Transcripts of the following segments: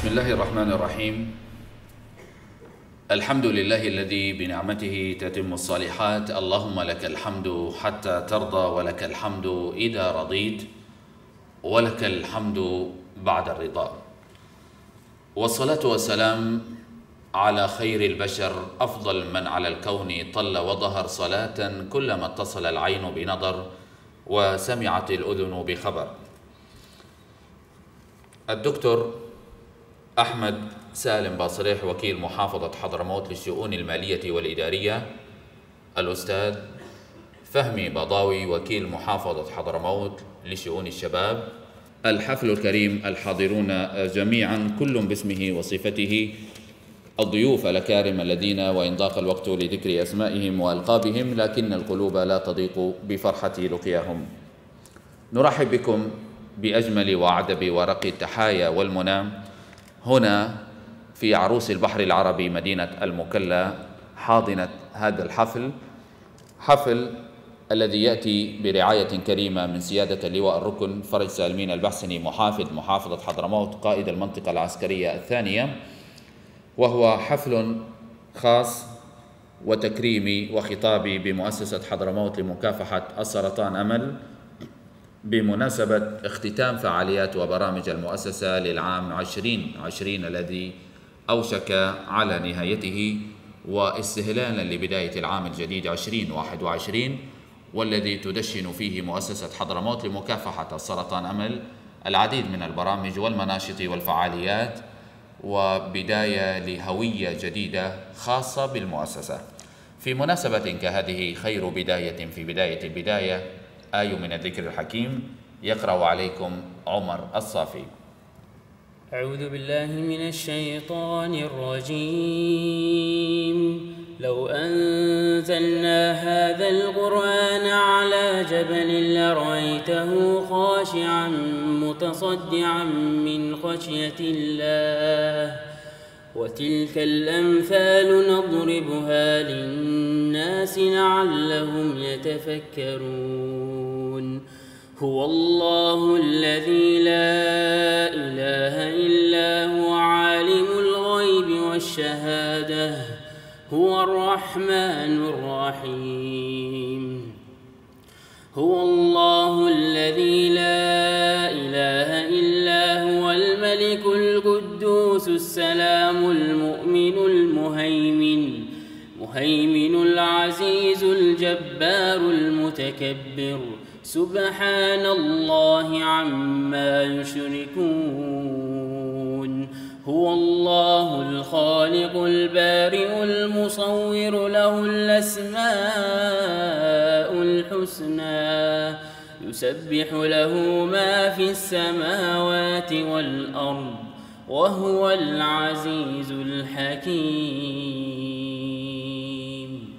الله الرحمن الرحيم. الحمد لله الذي بنعمته تتم الصالحات. اللهم لك الحمد حتى ترضى، ولك الحمد إذا رضيت، ولك الحمد بعد الرضا. والصلاة والسلام على خير البشر، أفضل من على الكون طل وظهر، صلاة كلما اتصل العين بنظر وسمعت الأذن بخبر. الدكتور أحمد سالم باصريح، وكيل محافظة حضرموت للشؤون المالية والإدارية. الأستاذ فهمي بضاوي، وكيل محافظة حضرموت لشؤون الشباب. الحفل الكريم، الحاضرون جميعا كل باسمه وصفته، الضيوف الأكارم الذين وإن ضاق الوقت لذكر أسمائهم وألقابهم لكن القلوب لا تضيق بفرحة لقياهم. نرحب بكم بأجمل وأعذب ورق التحايا والمنى هنا في عروس البحر العربي مدينة المكلا، حاضنة هذا حفل الذي يأتي برعاية كريمة من سيادة اللواء الركن فرج سالمين البحسني، محافظة حضرموت، قائد المنطقة العسكرية الثانية، وهو حفل خاص وتكريمي وخطابي بمؤسسة حضرموت لمكافحة السرطان أمل بمناسبة اختتام فعاليات وبرامج المؤسسة للعام 2020 الذي أوشك على نهايته، واستهلالا لبداية العام الجديد 2021 والذي تدشن فيه مؤسسة حضرموت لمكافحة السرطان أمل العديد من البرامج والمناشط والفعاليات، وبداية لهوية جديدة خاصة بالمؤسسة. في مناسبة كهذه خير بداية في بداية البداية، آية من الذكر الحكيم يقرأ عليكم عمر الصافي. أعوذ بالله من الشيطان الرجيم. لو أنزلنا هذا القرآن على جبل لرأيته خاشعا متصدعا من خشية الله، وتلك الأمثال نضربها للناس لعلهم يتفكرون. هو الله الذي لا إله إلا هو عالم الغيب والشهادة، هو الرحمن الرحيم. هو الله الذي لا إله إلا هو الملك القدوس السلام المؤمن المهيمن العزيز الجبار المتكبر، سبحان الله عما يشركون. هو الله الخالق البارئ المصور، له الأسماء الحسنى، يسبح له ما في السماوات والأرض، وهو العزيز الحكيم.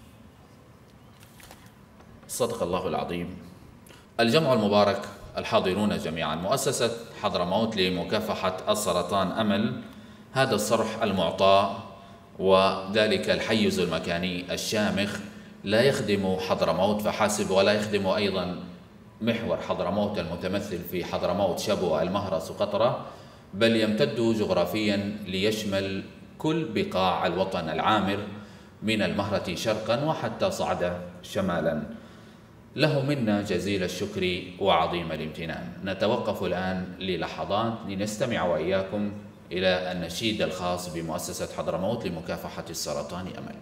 صدق الله العظيم. الجمع المبارك، الحاضرون جميعا، مؤسسة حضرموت لمكافحة السرطان أمل، هذا الصرح المعطاء وذلك الحيز المكاني الشامخ لا يخدم حضرموت فحسب، ولا يخدم أيضا محور حضرموت المتمثل في حضرموت، شبوة، المهرة، سقطرى، بل يمتد جغرافيا ليشمل كل بقاع الوطن العامر من المهرة شرقا وحتى صعدة شمالا. له منا جزيل الشكر وعظيم الامتنان. نتوقف الآن للحظات لنستمع وإياكم إلى النشيد الخاص بمؤسسة حضرموت لمكافحة السرطان أمل.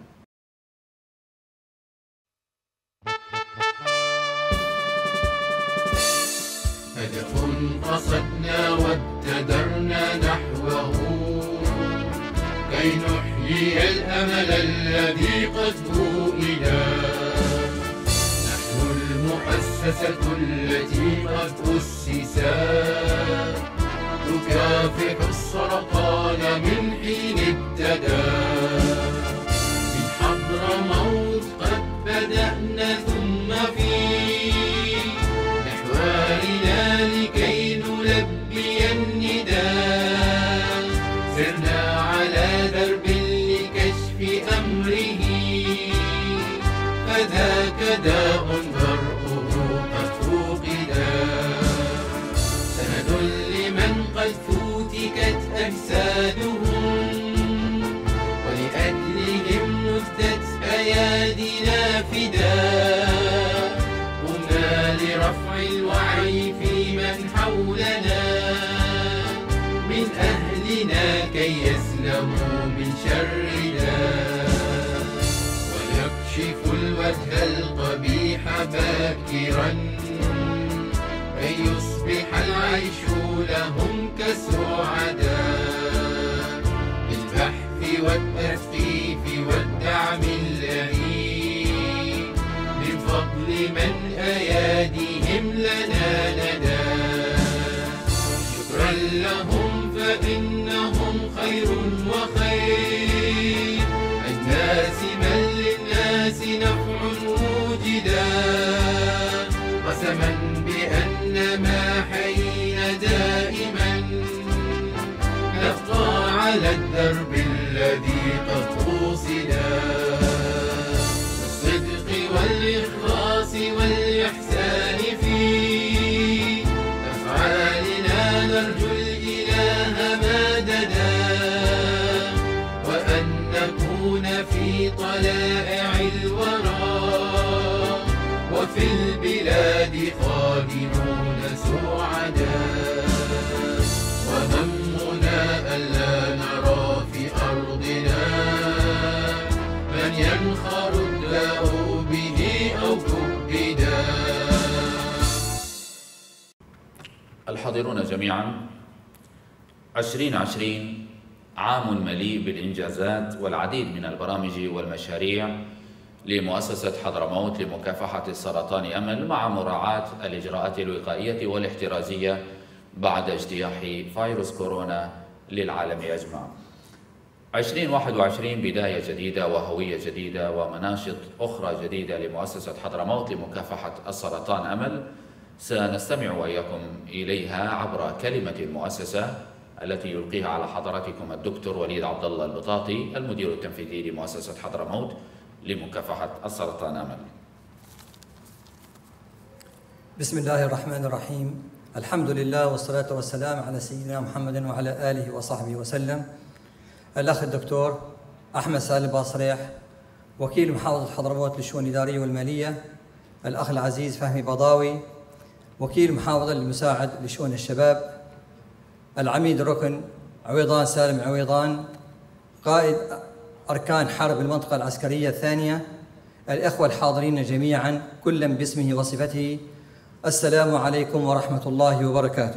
هدف قصدنا وابتدرنا نحوه، كي نحيي الأمل الذي قد بوئنا. المؤسسة التي قد أسست تكافح السرطان من حين ابتدى. من حضرموت قد بدأنا ثم في محورنا لكي نلبي النداء، سرنا على درب لكشف أمره، فذاك داء قد فوقنا. سند لمن قد فوتي ملكت أجسادهم، ولأجلهم مدت أيادينا فداء. قمنا لرفع الوعي في من حولنا من أهلنا كي يسلموا من شر داء، ويكشف الوجه القبيح باكرا كي يصبح العيش لهم كسعداء. بالبحث والتثقيف والدعم الذي من فضل من أياديهم لنا ندى. شكرا لهم فإنهم خير وخير الناس من للناس نفع موجدا. قسما بأن ما حيينا دائما نبقى على الدرب الذي قد قوصدا. بالصدق والإخلاص والإحسان في أفعالنا نرجو الإله مددا، وأن نكون في طلائع الورى وفي البلاد خادمون سعداء. وهمنا ألا نرى في أرضنا من ينخر الداء به أو كبدا. الحاضرون جميعا، 2020 عام مليء بالإنجازات والعديد من البرامج والمشاريع لمؤسسة حضرموت لمكافحة السرطان أمل، مع مراعاة الإجراءات الوقائية والاحترازية بعد اجتياح فيروس كورونا للعالم أجمع. 2021 بداية جديدة وهوية جديدة ومناشط أخرى جديدة لمؤسسة حضرموت لمكافحة السرطان أمل، سنستمع وإياكم إليها عبر كلمة المؤسسة التي يلقيها على حضراتكم الدكتور وليد عبد الله البطاطي، المدير التنفيذي لمؤسسة حضرموت لمكافحة السرطان أمل. بسم الله الرحمن الرحيم. الحمد لله والصلاة والسلام على سيدنا محمد وعلى آله وصحبه وسلم. الأخ الدكتور أحمد سالم باصريح، وكيل محافظة حضرموت للشؤون الإدارية والمالية. الأخ العزيز فهمي بضاوي، وكيل محافظة المساعد لشؤون الشباب. العميد الركن عويضان سالم عويضان، قائد أركان حرب المنطقة العسكرية الثانية. الإخوة الحاضرين جميعا كلا باسمه وصفته، السلام عليكم ورحمة الله وبركاته.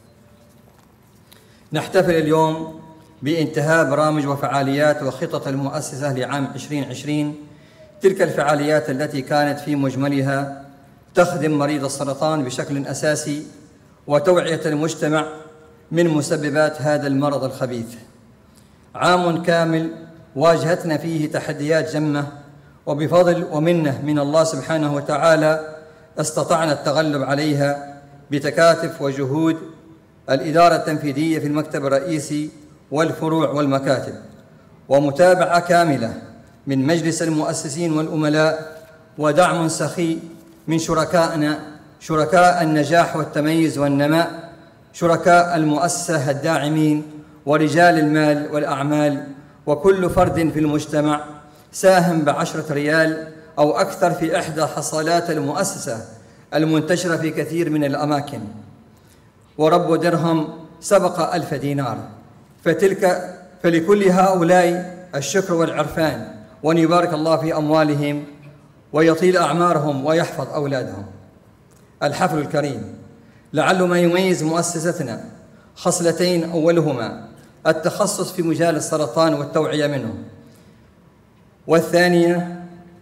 نحتفل اليوم بانتهاء برامج وفعاليات وخطط المؤسسة لعام 2020، تلك الفعاليات التي كانت في مجملها تخدم مريض السرطان بشكل أساسي وتوعية المجتمع من مسببات هذا المرض الخبيث. عام كامل واجهتنا فيه تحديات جمة، وبفضل ومنه من الله سبحانه وتعالى استطعنا التغلب عليها بتكاتف وجهود الإدارة التنفيذية في المكتب الرئيسي والفروع والمكاتب، ومتابعة كاملة من مجلس المؤسسين والأملاء، ودعم سخي من شركائنا، شركاء النجاح والتميز والنماء، شركاء المؤسسة الداعمين ورجال المال والأعمال، وكل فرد في المجتمع ساهم ب10 ريال أو أكثر في إحدى حصالات المؤسسة المنتشرة في كثير من الأماكن، ورب درهم سبق 1000 دينار. فلكل هؤلاء الشكر والعرفان، وأن يبارك الله في أموالهم ويطيل أعمارهم ويحفظ أولادهم. الحفل الكريم لعل ما يميز مؤسستنا خصلتين، أولهما التخصص في مجال السرطان والتوعية منه، والثانية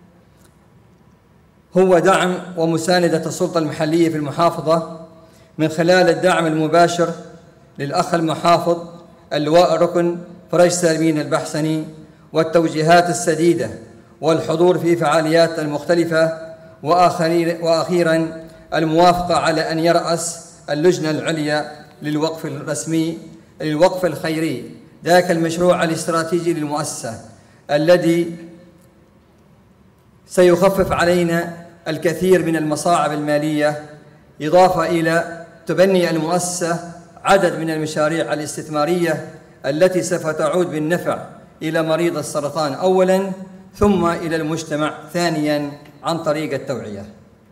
هو دعم ومساندة السلطة المحلية في المحافظة من خلال الدعم المباشر للأخ المحافظ اللواء الركن فرج سالمين البحسني، والتوجيهات السديدة والحضور في فعاليات المختلفة، وأخيراً الموافقة على أن يرأس اللجنة العليا للوقف الرسمي للوقف الخيري، ذاك المشروع الاستراتيجي للمؤسسة الذي سيخفف علينا الكثير من المصاعب المالية، إضافة إلى تبني المؤسسة عدد من المشاريع الاستثمارية التي سوف تعود بالنفع إلى مريض السرطان أولاً، ثم إلى المجتمع ثانياً عن طريق التوعية.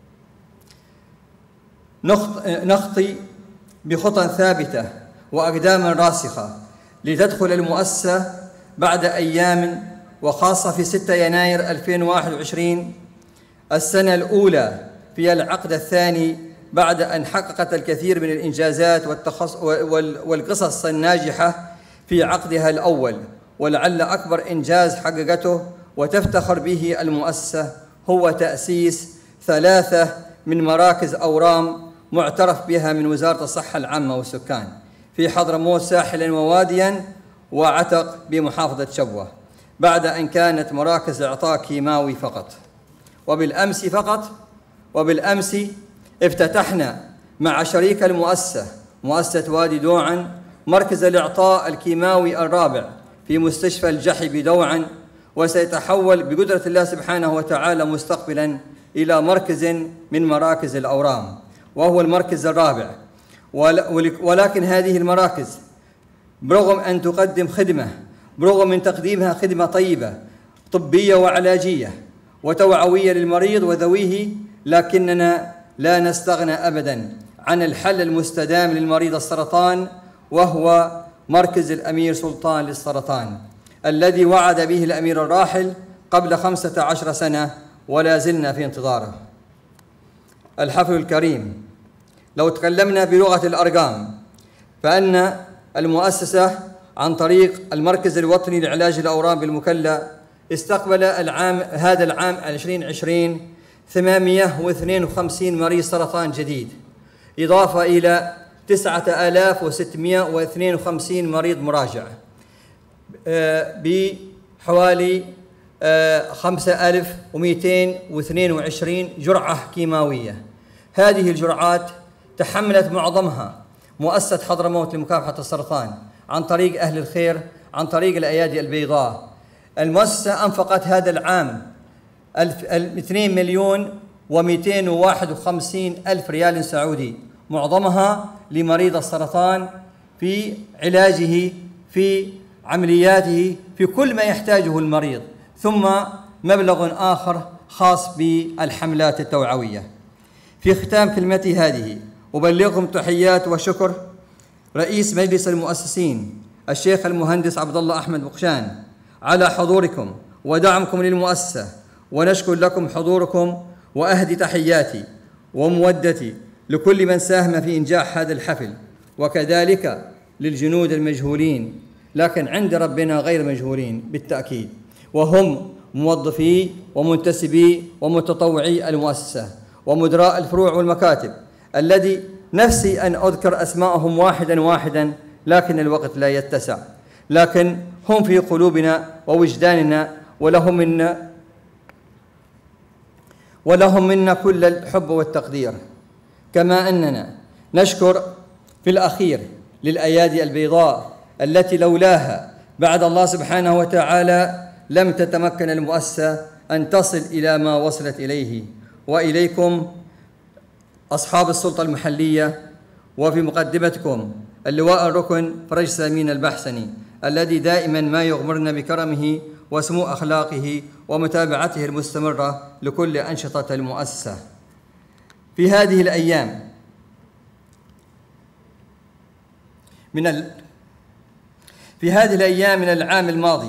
نخطي بخطى ثابتة وأقدام راسخة لتدخل المؤسسة بعد أيام، وخاصة في 6 يناير 2021 السنة الأولى في العقد الثاني، بعد أن حققت الكثير من الإنجازات والقصص الناجحة في عقدها الأول. ولعل أكبر إنجاز حققته وتفتخر به المؤسسة هو تأسيس 3 من مراكز أورام معترف بها من وزارة الصحة العامة والسكان في حضرموت ساحلاً ووادياً وعتق بمحافظة شبوة، بعد أن كانت مراكز إعطاء كيماوي فقط. وبالأمس افتتحنا مع شريك المؤسسة مؤسسة وادي دوعا مركز الإعطاء الكيماوي الرابع في مستشفى الجحي بدوعا، وسيتحول بقدرة الله سبحانه وتعالى مستقبلا إلى مركز من مراكز الأورام، وهو المركز الرابع. ولكن هذه المراكز برغم أن تقدم خدمة، برغم من تقديمها خدمة طيبة طبية وعلاجية وتوعوية للمريض وذويه، لكننا لا نستغنى أبداً عن الحل المستدام للمريض السرطان، وهو مركز الأمير سلطان للسرطان الذي وعد به الأمير الراحل قبل 15 سنة، ولا زلنا في انتظاره. الحفل الكريم، لو تكلمنا بلغة الأرقام فأن المؤسسة عن طريق المركز الوطني لعلاج الأورام بالمكلا استقبل هذا العام 2020 852 مريض سرطان جديد، إضافة إلى 9652 مريض مراجع، بحوالي 5222 جرعة كيماوية. هذه الجرعات تحملت معظمها مؤسسة حضرموت لمكافحة السرطان عن طريق أهل الخير، عن طريق الأيادي البيضاء. المؤسسة أنفقت هذا العام 2,251,000 ريال سعودي، معظمها لمريض السرطان في علاجه، في عملياته، في كل ما يحتاجه المريض، ثم مبلغ آخر خاص بالحملات التوعوية. في ختام كلمتي هذه أبلغكم تحيات وشكر رئيس مجلس المؤسسين الشيخ المهندس عبد الله أحمد بقشان على حضوركم ودعمكم للمؤسسة، ونشكر لكم حضوركم، وأهدي تحياتي ومودتي لكل من ساهم في إنجاح هذا الحفل، وكذلك للجنود المجهولين لكن عند ربنا غير مجهولين بالتأكيد، وهم موظفي ومنتسبي ومتطوعي المؤسسة ومدراء الفروع والمكاتب، الذي نفسي أن أذكر أسماءهم واحدا واحدا لكن الوقت لا يتسع، لكن هم في قلوبنا ووجداننا، ولهم منا كل الحب والتقدير. كما أننا نشكر في الأخير للأيادي البيضاء التي لولاها بعد الله سبحانه وتعالى لم تتمكن المؤسسة أن تصل إلى ما وصلت إليه. وإليكم أصحاب السلطة المحلية، وفي مقدمتكم اللواء الركن فرج سامين البحسني الذي دائما ما يغمرنا بكرمه وسمو أخلاقه ومتابعته المستمرة لكل أنشطة المؤسسة. في هذه الأيام من العام الماضي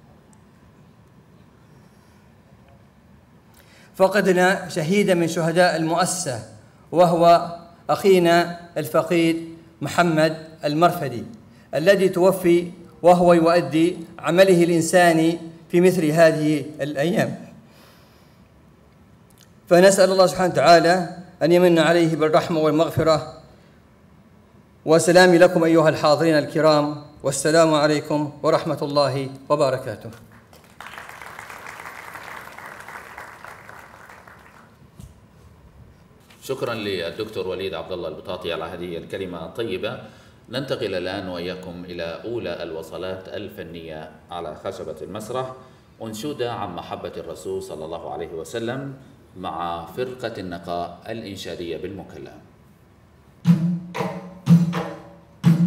فقدنا شهيدا من شهداء المؤسسة، وهو أخينا الفقيد محمد المرفدي الذي توفي وهو يؤدي عمله الإنساني في مثل هذه الأيام. فنسأل الله سبحانه وتعالى أن يمن عليه بالرحمة والمغفرة. وسلامي لكم أيها الحاضرين الكرام، والسلام عليكم ورحمة الله وبركاته. شكرا للدكتور وليد عبد الله البطاطي على هذه الكلمة الطيبة. ننتقل الآن وإياكم إلى أولى الوصلات الفنية على خشبة المسرح، أنشودة عن محبة الرسول صلى الله عليه وسلم مع فرقة النقاء الإنشادية بالمكلا.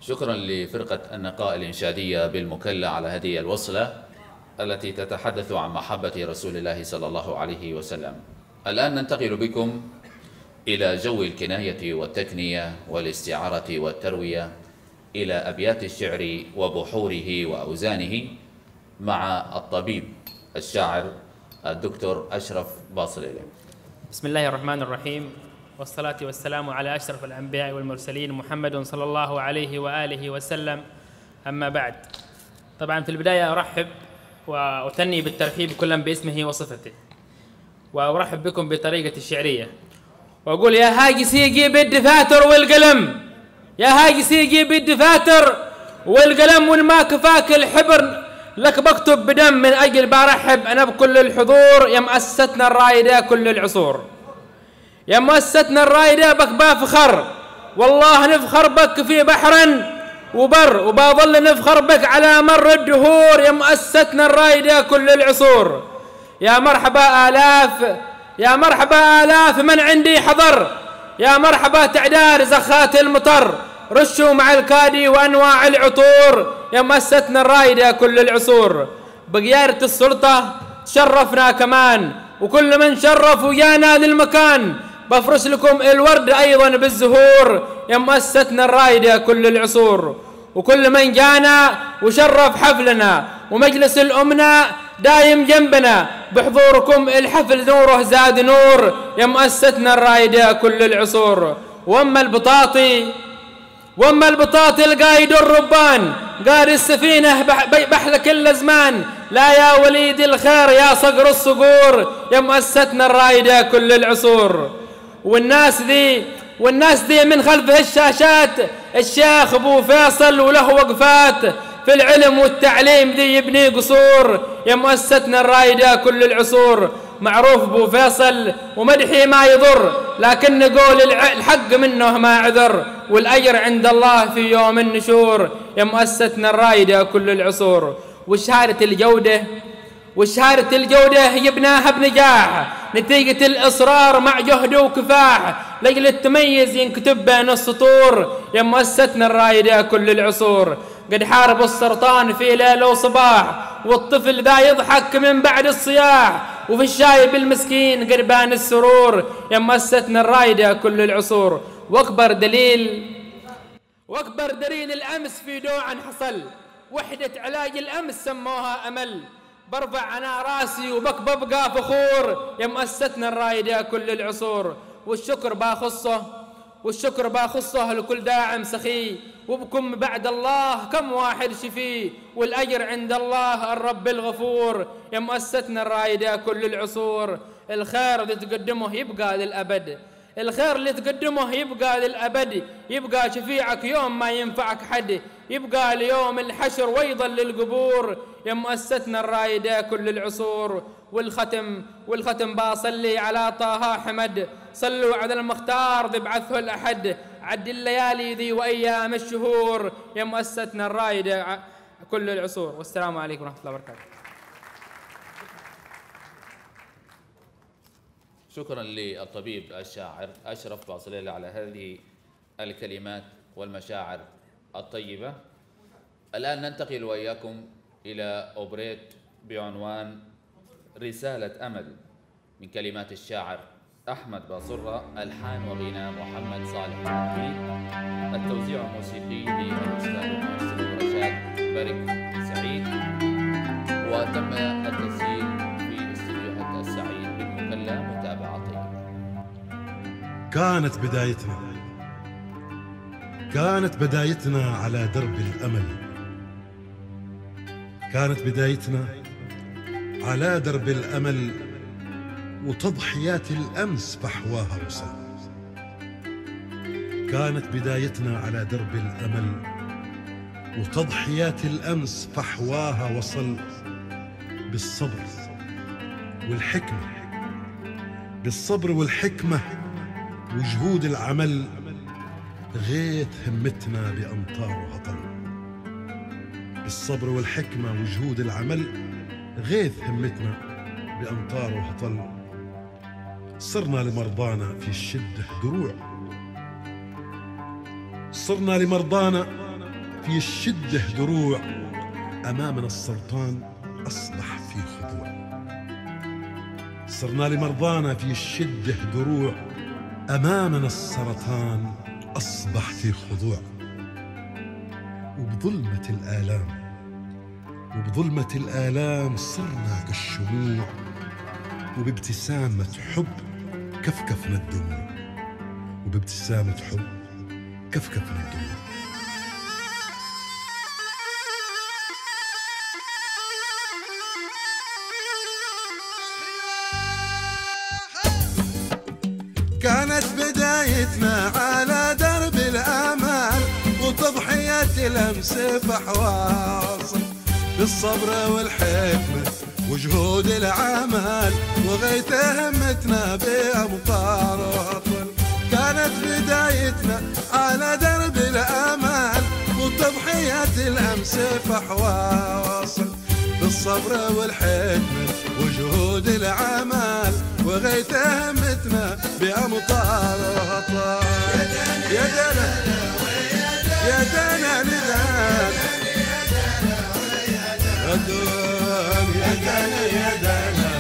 شكرا لفرقة النقاء الإنشادية بالمكلا على هذه الوصلة التي تتحدث عن محبة رسول الله صلى الله عليه وسلم. الآن ننتقل بكم إلى جو الكناية والتكنية والاستعارة والتروية، إلى أبيات الشعر وبحوره وأوزانه مع الطبيب الشاعر الدكتور أشرف باصليلي. بسم الله الرحمن الرحيم، والصلاة والسلام على أشرف الأنبياء والمرسلين محمد صلى الله عليه وآله وسلم. أما بعد، طبعا في البداية أرحب وأثني بالترحيب كلا باسمه وصفته، وأرحب بكم بطريقة الشعرية، وأقول يا هاجس يجيب الدفاتر والقلم، يا هاجس يجيب الدفاتر والقلم، والما كفاك الحبر لك بكتب بدم، من أجل برحب أنا بكل الحضور يا مؤسستنا الرائدة كل العصور، يا مؤسستنا الرائدة بك بافخر، والله نفخر بك في بحر وبر، وبظل نفخر بك على مر الدهور، يا مؤسستنا الرائدة كل العصور. يا مرحبا آلاف، يا مرحبا آلاف من عندي حضر، يا مرحبا تعدار زخات المطر، رشوا مع الكادي وأنواع العطور، يا مؤسستنا الرائدة كل العصور. بقيادة السلطة تشرفنا كمان، وكل من شرف ويانا للمكان بفرش لكم الورد أيضا بالزهور، يا مؤسستنا الرائدة كل العصور. وكل من جانا وشرف حفلنا ومجلس الأمنا دايم جنبنا، بحضوركم الحفل نوره زاد نور، يا مؤسستنا الرائدة كل العصور. وأما البطاطي القايد الربان قاد السفينة بحر كل زمان، لا يا وليد الخير يا صقر الصقور، يا مؤسستنا الرائدة كل العصور. والناس ذي من خلفه الشاشات الشيخ أبو فيصل وله وقفات، في العلم والتعليم ذي يبني قصور، يا مؤسستنا الرائدة كل العصور. معروف أبو فيصل ومدحي ما يضر، لكن نقول الحق منه ما عذر، والأجر عند الله في يوم النشور، يا مؤسستنا الرائدة كل العصور. وشهادة الجودة يبناها بنجاح، نتيجة الإصرار مع جهد وكفاح، لأجل التميز ينكتب بين السطور، يا مؤسستنا الرائدة كل العصور. قد حارب السرطان في ليل وصباح، والطفل ذا يضحك من بعد الصياح، وفي الشايب المسكين قربان السرور، يا مؤسستنا الرائدة كل العصور. واكبر دليل الأمس في دوعا حصل، وحدة علاج الأمس سموها أمل، برفع أنا راسي وبك ببقى فخور، يا مؤسستنا الرائدة كل العصور. والشكر باخصه لكل داعم سخي، وبكم بعد الله كم واحد شفي، والأجر عند الله الرب الغفور، يا مؤسستنا الرائدة كل العصور. الخير اللي تقدمه يبقى للأبد، الخير اللي تقدمه يبقى للأبد، يبقى شفيعك يوم ما ينفعك حد، يبقى ليوم الحشر ويضل للقبور، يا مؤسستنا الرائدة كل العصور. والختم باصلي على طه حمد، صلوا على المختار ببعثه الأحد، عد الليالي ذي وأيام الشهور، يا مؤسستنا الرائدة كل العصور. والسلام عليكم ورحمة الله وبركاته. شكرا للطبيب الشاعر أشرف باصليلي على هذه الكلمات والمشاعر الطيبة. الآن ننتقل وإياكم إلى أوبريت بعنوان رسالة أمل، من كلمات الشاعر أحمد باصرة، ألحان وغناء محمد صالح الحميد، التوزيع الموسيقي للأستاذ المؤسس رشاد برك سعيد، وتم التسجيل في استديوهات السعيد بالمكلا. متابعة طيبة. كانت بدايتنا على درب الأمل، كانت بدايتنا على درب الأمل، وتضحيات الأمس فحواها وصل. كانت بدايتنا على درب الأمل، وتضحيات الأمس فحواها وصل. بالصبر والحكمة وجهود العمل، غيث همتنا بأمطار وهطل. بالصبر والحكمة وجهود العمل، غيث همتنا بأمطار وهطل. صرنا لمرضانا في الشدة دروع، صرنا لمرضانا في الشدة دروع، أمامنا السرطان أصبح في خضوع. صرنا لمرضانا في الشدة دروع، أمامنا السرطان أصبح في خضوع. وبظلمة الآلام صرنا كالشموع، وبابتسامة حب كفكفنا الدموع. وبابتسامة حب كفكفنا الدموع. كانت بدايتنا على درب الآمال، وتضحية الأمس فحواصل بالصبر والحكمة وجهود العمل، وغيث همتنا بأمطار وطل. كانت بدايتنا على درب الآمال، وتضحية الأمس فحواصل بالصبر والحكمة وجهود العمل، وغيث همتنا بأمطار وطل. يا دنا يا دنا لدان يا دنا يا دنا يا دنا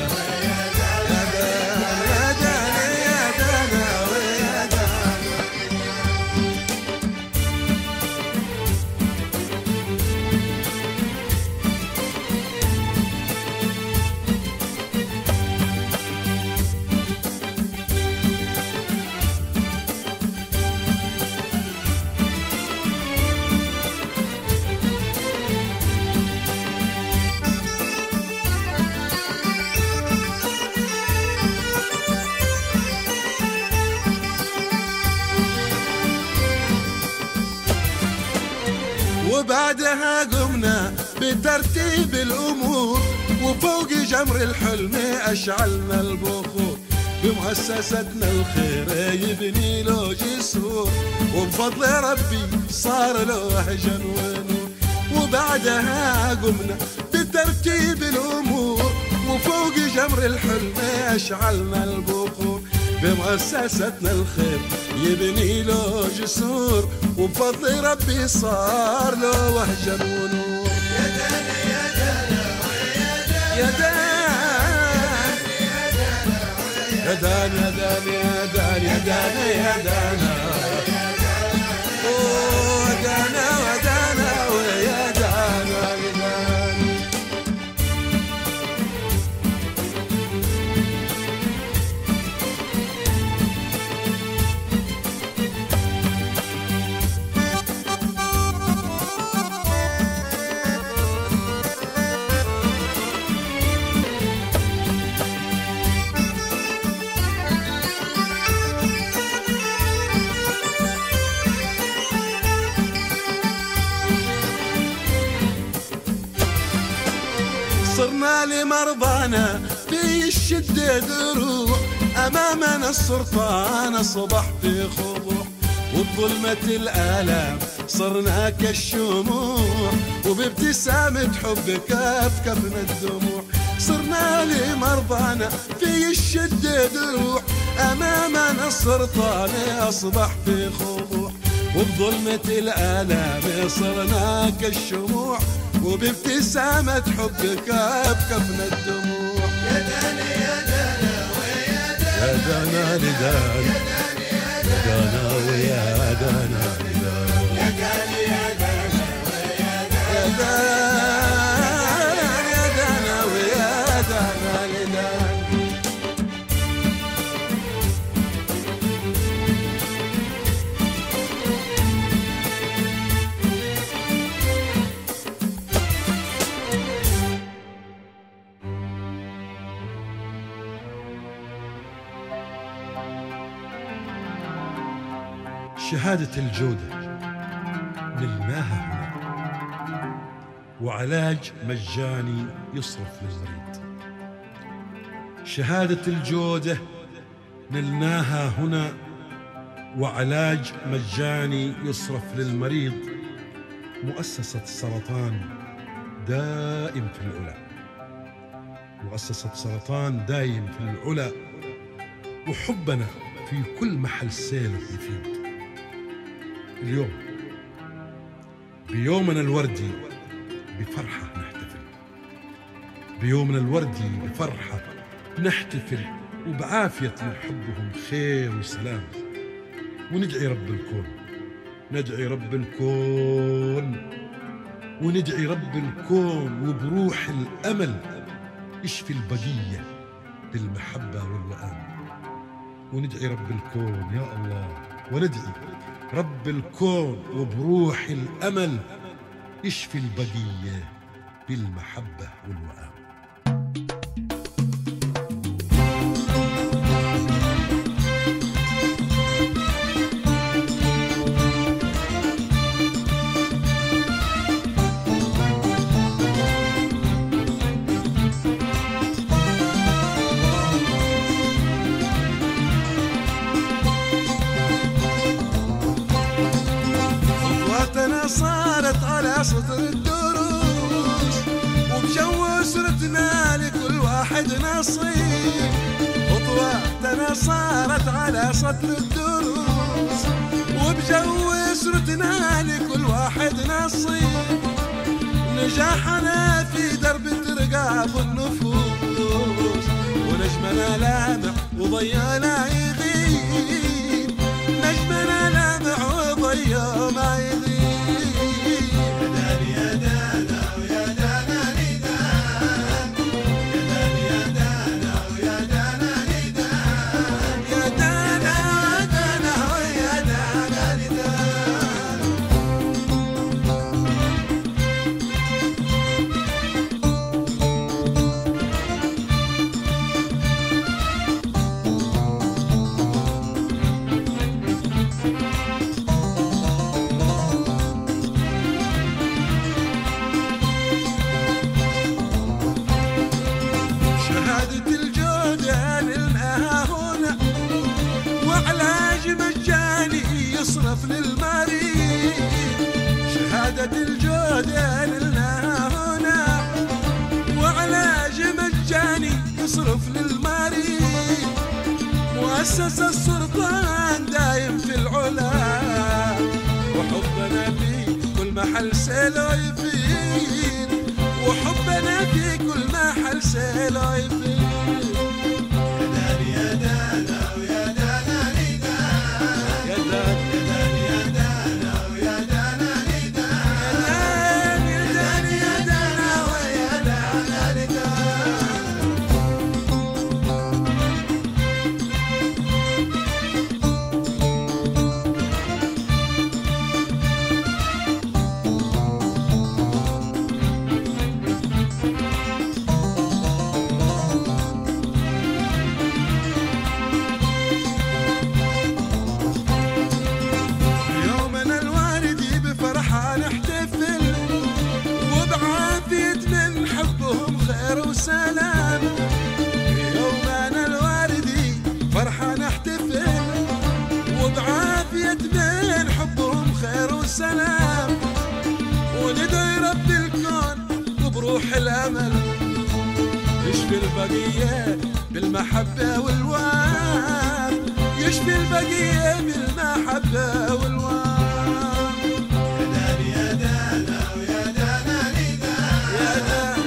وبعدها قمنا بترتيب الأمور، وفوق جمر الحلم أشعلنا البخور. بمؤسستنا الخير يبني له جسور، وبفضل ربي صار له وهجا ونور. وبعدها قمنا بترتيب الأمور، وفوق جمر الحلم أشعلنا البخور. بمؤسستنا الخير يبني له جسور، وبفضل ربي صار له وهجا ونور. يا دانا يا دانا يا دانا يا دانا يا دانا يا دانا يا دانا اوه دانا ودانا ويا دانا يا دانا. صرنا لمرضانا في الشدة دروع، أمامنا السرطان أصبح في خضوع. وبظلمة الآلام صرنا كالشموع، وبابتسامة حب كفكفنا الدموع. صرنا لمرضانا في الشدة دروع، أمامنا السرطان أصبح في خضوع. وبظلمة الآلام صرنا كالشموع، وبابتسامة حب كفكفنا الدموع. يا دانا يا دانا ويا دانا يا دانا لدان يا دانا ويا دانا لدان يا دانا يا دانا ويا دانا يا دانا ويا دانا لدان. شهادة الجودة نلناها هنا، وعلاج مجاني يصرف للمريض. شهادة الجودة نلناها هنا، وعلاج مجاني يصرف للمريض. مؤسسة السرطان دائم في العلا، مؤسسة سرطان دايم في العلا، وحبنا في كل محل سيل يفيد. اليوم بيومنا الوردي بفرحة نحتفل، بيومنا الوردي بفرحة نحتفل، وبعافية نحبهم خير وسلام، وندعي رب الكون، ندعي رب الكون، وندعي رب الكون، وبروح الأمل يشفي البقية بالمحبة والوئام. وندعي رب الكون يا الله، وندعي رب الكون وبروح الأمل يشفي البقية بالمحبة والوئام. صارت على صدر الدروس، وبجو أسرتنا لكل واحد نصيب. خطواتنا صارت على صدر الدروس، وبجو أسرتنا لكل واحد نصيب. نجاحنا في درب ترقاب النفوس، ونجمنا لامع وضيانا يغيب، نجمنا لامع وضيا ما يغيب. يصرف للمريض، شهادة الجودة لنا هنا، وعلاج مجاني يصرف للمريض. مؤسسة السلطان دايم في العلا، وحبنا في كل محل سيلو يفيد، وحبنا في كل محل سيلو يفيد. يا داني يا دانا ويا دانا ندان، يا داني يا دانا ويا دانا ندان، يا داني يا دانا ويا دانا ندان. وسلام يومنا الواردي فرحة نحتفل، وبعافية من حبهم خير وسلام. وندعي رب الكون وبروح الأمل يشفي البقية بالمحبة والوام، يشفي البقية بالمحبة والوام. يا داني يا دانا ويا دانا ندان، يا دانا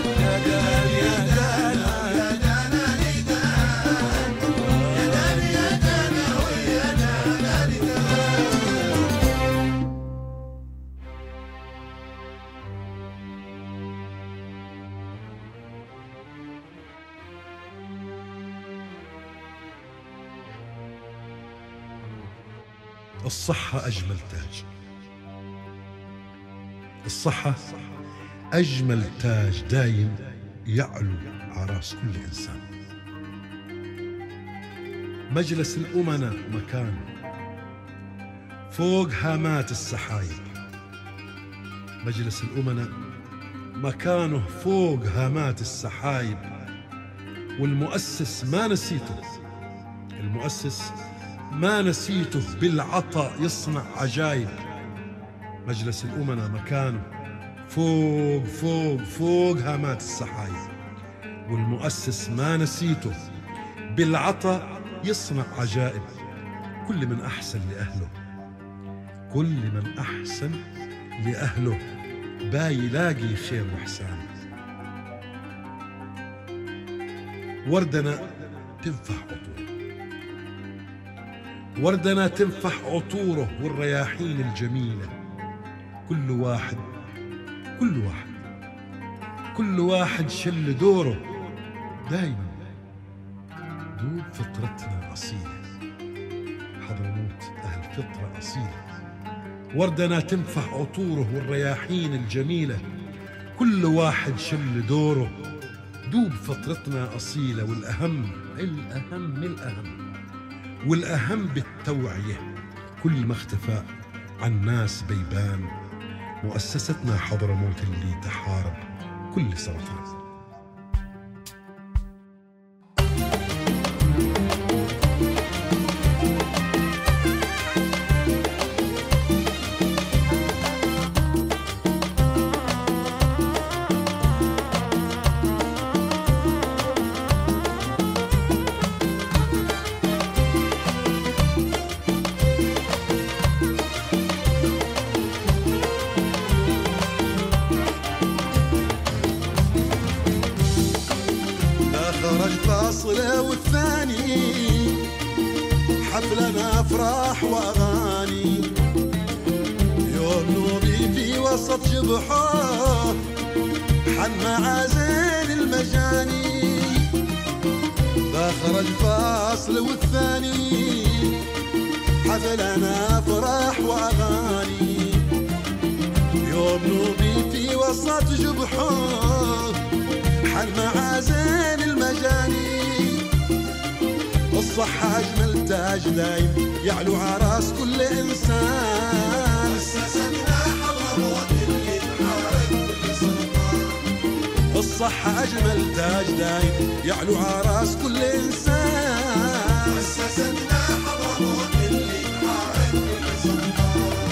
الصحة أجمل تاج، الصحة أجمل تاج دايم يعلو على راس كل إنسان. مجلس الأمناء مكان فوق هامات السحايب، مجلس الأمناء مكانه فوق هامات السحايب. والمؤسس ما نسيته، المؤسس ما نسيته بالعطاء يصنع عجائب. مجلس الأمناء مكانه فوق فوق فوق هامات السحايب، والمؤسس ما نسيته بالعطاء يصنع عجائب. كل من أحسن لأهله، كل من أحسن لأهله بايلاقي خير وإحسان. وردنا تنفح عطوره، وردنا تنفح عطوره والرياحين الجميلة. كل واحد شل دوره. دايما دوب فطرتنا أصيلة، حضرموت أهل فطرة أصيلة. وردنا تنفح عطوره والرياحين الجميلة. كل واحد شل دوره. دوب فطرتنا أصيلة. والأهم بالتوعية. كل ما اختفى عن ناس بيبان. مؤسستنا حضرموت اللي تحارب كل سرطان. الفاصلة والثاني حفلنا أفراح وأغاني. يوم نوبي في وسط جبحه حن معازين المجاني. داخل الفاصل والثاني حفلنا أفراح وأغاني. يوم نوبي في وسط جبحه حن معازين المجاني. الصحة أجمل تاج دايم يعلو عراس كل إنسان. أسسنا حضرموت اللي تحارب كل سرطان. الصحة أجمل تاج دايم يعلو عراس كل إنسان. أسسنا حضرموت اللي تحارب كل سرطان.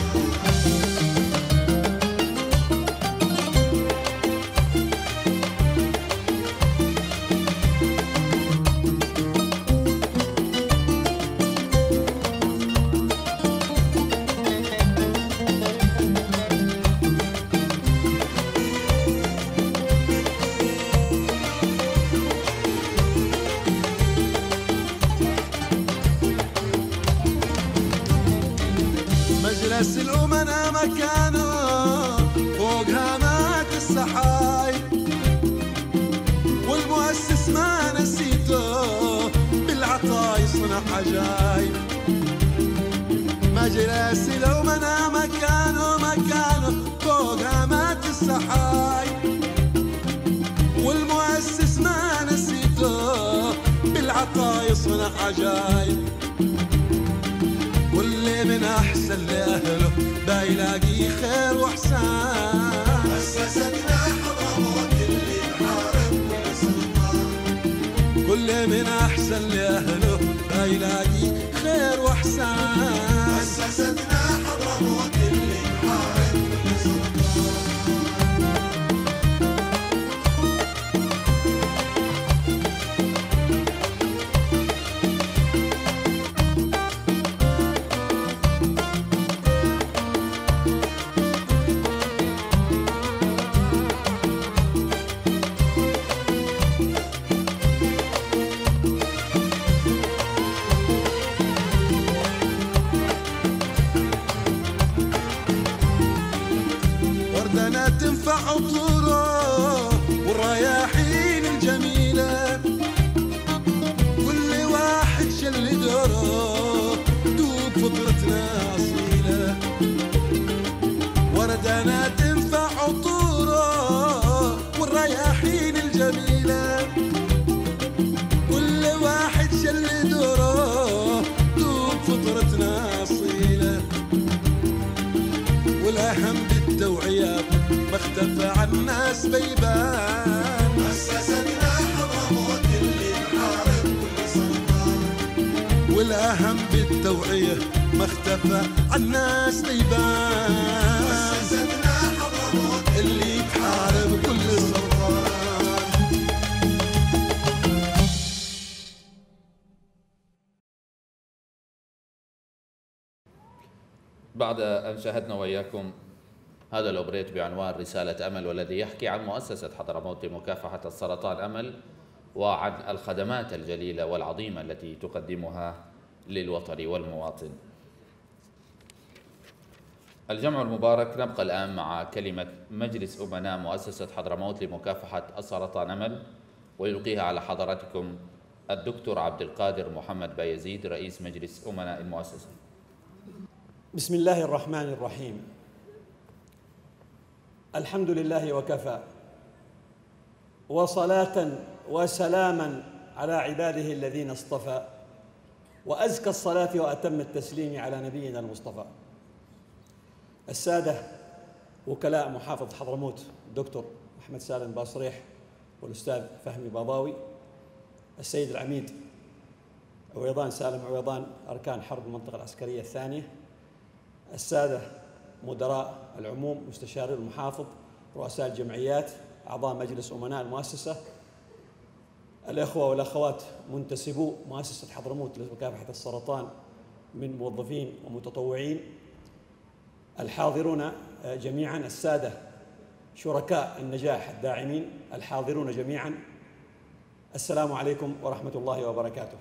مجلس الأمنا مكانه فوق هامات السحايب. والمؤسس ما نسيته بالعطا يصنع عجايب. مجلس الأمنا مكانه فوق هامات السحايب. والمؤسس ما نسيته بالعطا يصنع عجايب. واللي من أحسن لأهله بايلاقي خير وإحسان. أسستنا حضرموت اللي تحارب كل سرطان. كل من أحسن لأهله بايلاقي خير وإحسان. أسستنا حضرموت اللي تحارب كل سرطان. وردنا تنفع عطوره والرياحين الجميلة. كل واحد شل دوره. دوب فطرتنا أصيلة. وردنا تنفع عطوره والرياحين الجميلة. كل واحد شل دوره. دوب فطرتنا أصيلة. والأهم بالتوعيات ما اختفى عن الناس بيبان. أسسنا حضرموت اللي تحارب كل سرطان. والأهم بالتوعية ما اختفى عن الناس بيبان. أسسنا حضرموت اللي تحارب كل سرطان. بعد أن شاهدنا وإياكم هذا الأوبريت بعنوان رسالة أمل، والذي يحكي عن مؤسسة حضرموت لمكافحة السرطان أمل وعن الخدمات الجليلة والعظيمة التي تقدمها للوطن والمواطن. الجمع المبارك. نبقى الآن مع كلمة مجلس أمناء مؤسسة حضرموت لمكافحة السرطان أمل، ويلقيها على حضراتكم الدكتور عبد القادر محمد بايزيد رئيس مجلس أمناء المؤسسة. بسم الله الرحمن الرحيم. الحمد لله وكفى، وصلاة وسلاما على عباده الذين اصطفى، وأزكى الصلاة وأتم التسليم على نبينا المصطفى. السادة وكلاء محافظة حضرموت الدكتور أحمد سالم باصريح والأستاذ فهمي باضاوي، السيد العميد عويضان سالم عويضان أركان حرب المنطقة العسكرية الثانية، السادة مدراء العموم، مستشاري المحافظ، رؤساء الجمعيات، أعضاء مجلس أمناء المؤسسة، الإخوة والأخوات منتسبو مؤسسة حضرموت لمكافحة السرطان من موظفين ومتطوعين، الحاضرون جميعا، السادة شركاء النجاح الداعمين الحاضرون جميعا، السلام عليكم ورحمة الله وبركاته.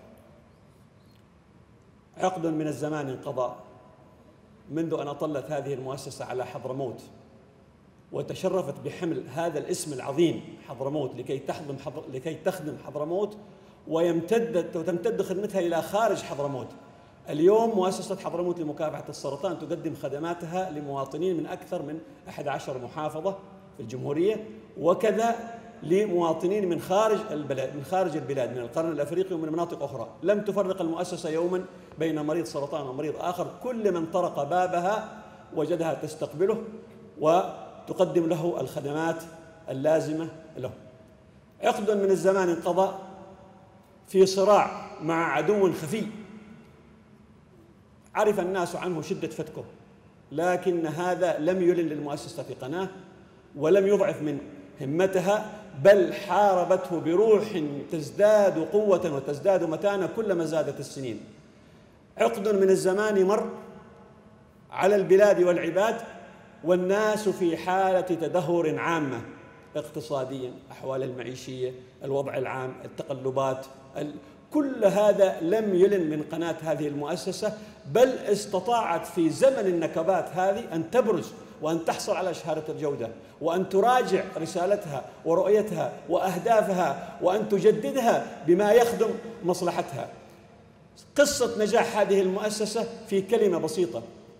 عقد من الزمان انقضى منذ أن أطلت هذه المؤسسة على حضرموت وتشرفت بحمل هذا الاسم العظيم حضرموت لكي تخدم حضرموت وتمتد خدمتها إلى خارج حضرموت. اليوم مؤسسة حضرموت لمكافحة السرطان تقدم خدماتها لمواطنين من أكثر من 11 محافظة في الجمهورية، وكذا لمواطنين من خارج البلاد من القرن الأفريقي ومن مناطق أخرى. لم تفرق المؤسسة يوما بين مريض سرطان ومريض آخر، كل من طرق بابها وجدها تستقبله وتقدم له الخدمات اللازمة له. عقد من الزمان انقضى في صراع مع عدو خفي عرف الناس عنه شدة فتكه، لكن هذا لم يلن للمؤسسة في قناة ولم يضعف من همتها، بل حاربته بروح تزداد قوة وتزداد متانة كلما زادت السنين. عقد من الزمان مر على البلاد والعباد والناس في حالة تدهور عامة، اقتصاديا، أحوال المعيشية، الوضع العام، التقلبات، كل هذا لم يلن من قناة هذه المؤسسة، بل استطاعت في زمن النكبات هذه أن تبرز وأن تحصل على شهادة الجودة، وأن تراجع رسالتها ورؤيتها وأهدافها، وأن تجددها بما يخدم مصلحتها. قصة نجاح هذه المؤسسة في كلمة بسيطة: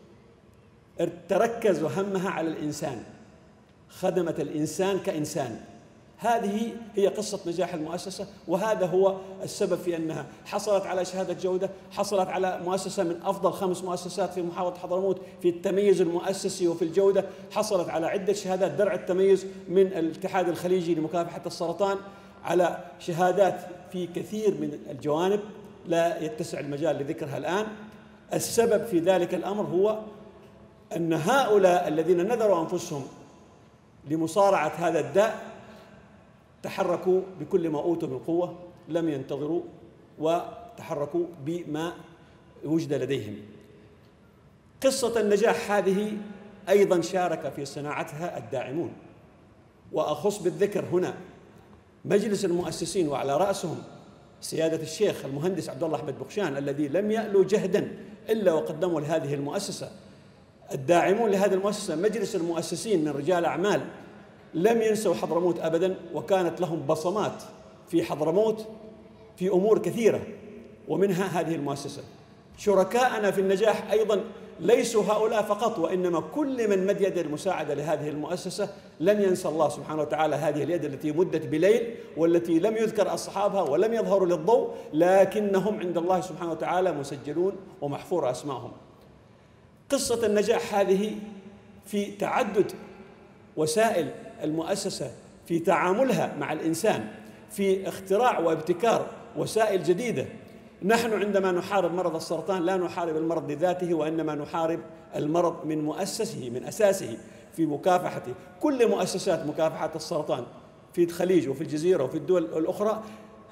تركز همها على الإنسان، خدمت الإنسان كإنسان. هذه هي قصة نجاح المؤسسة، وهذا هو السبب في أنها حصلت على شهادة جودة، حصلت على مؤسسة من أفضل 5 مؤسسات في محافظة حضرموت في التميز المؤسسي وفي الجودة، حصلت على عدة شهادات، درع التميز من الاتحاد الخليجي لمكافحة السرطان، على شهادات في كثير من الجوانب لا يتسع المجال لذكرها الآن. السبب في ذلك الأمر هو أن هؤلاء الذين نذروا أنفسهم لمصارعة هذا الداء تحركوا بكل ما أوتوا من قوة، لم ينتظروا وتحركوا بما وجد لديهم. قصة النجاح هذه أيضا شارك في صناعتها الداعمون، وأخص بالذكر هنا مجلس المؤسسين وعلى رأسهم سيادة الشيخ المهندس عبد الله أحمد بخشان الذي لم يألو جهدا إلا وقدموا لهذه المؤسسة. الداعمون لهذه المؤسسة مجلس المؤسسين من رجال أعمال لم ينسوا حضرموت أبدا، وكانت لهم بصمات في حضرموت في أمور كثيرة ومنها هذه المؤسسة. شركاءنا في النجاح أيضا ليسوا هؤلاء فقط، وإنما كل من مد يد المساعدة لهذه المؤسسة لن ينسى الله سبحانه وتعالى هذه اليد التي مدت بليل والتي لم يذكر أصحابها ولم يظهروا للضوء، لكنهم عند الله سبحانه وتعالى مسجلون ومحفور أسمائهم. قصة النجاح هذه في تعدد وسائل المؤسسة في تعاملها مع الإنسان، في اختراع وابتكار وسائل جديدة. نحن عندما نحارب مرض السرطان لا نحارب المرض لذاته، وإنما نحارب المرض من مؤسسه، من أساسه، في مكافحته. كل مؤسسات مكافحة السرطان في الخليج وفي الجزيرة وفي الدول الأخرى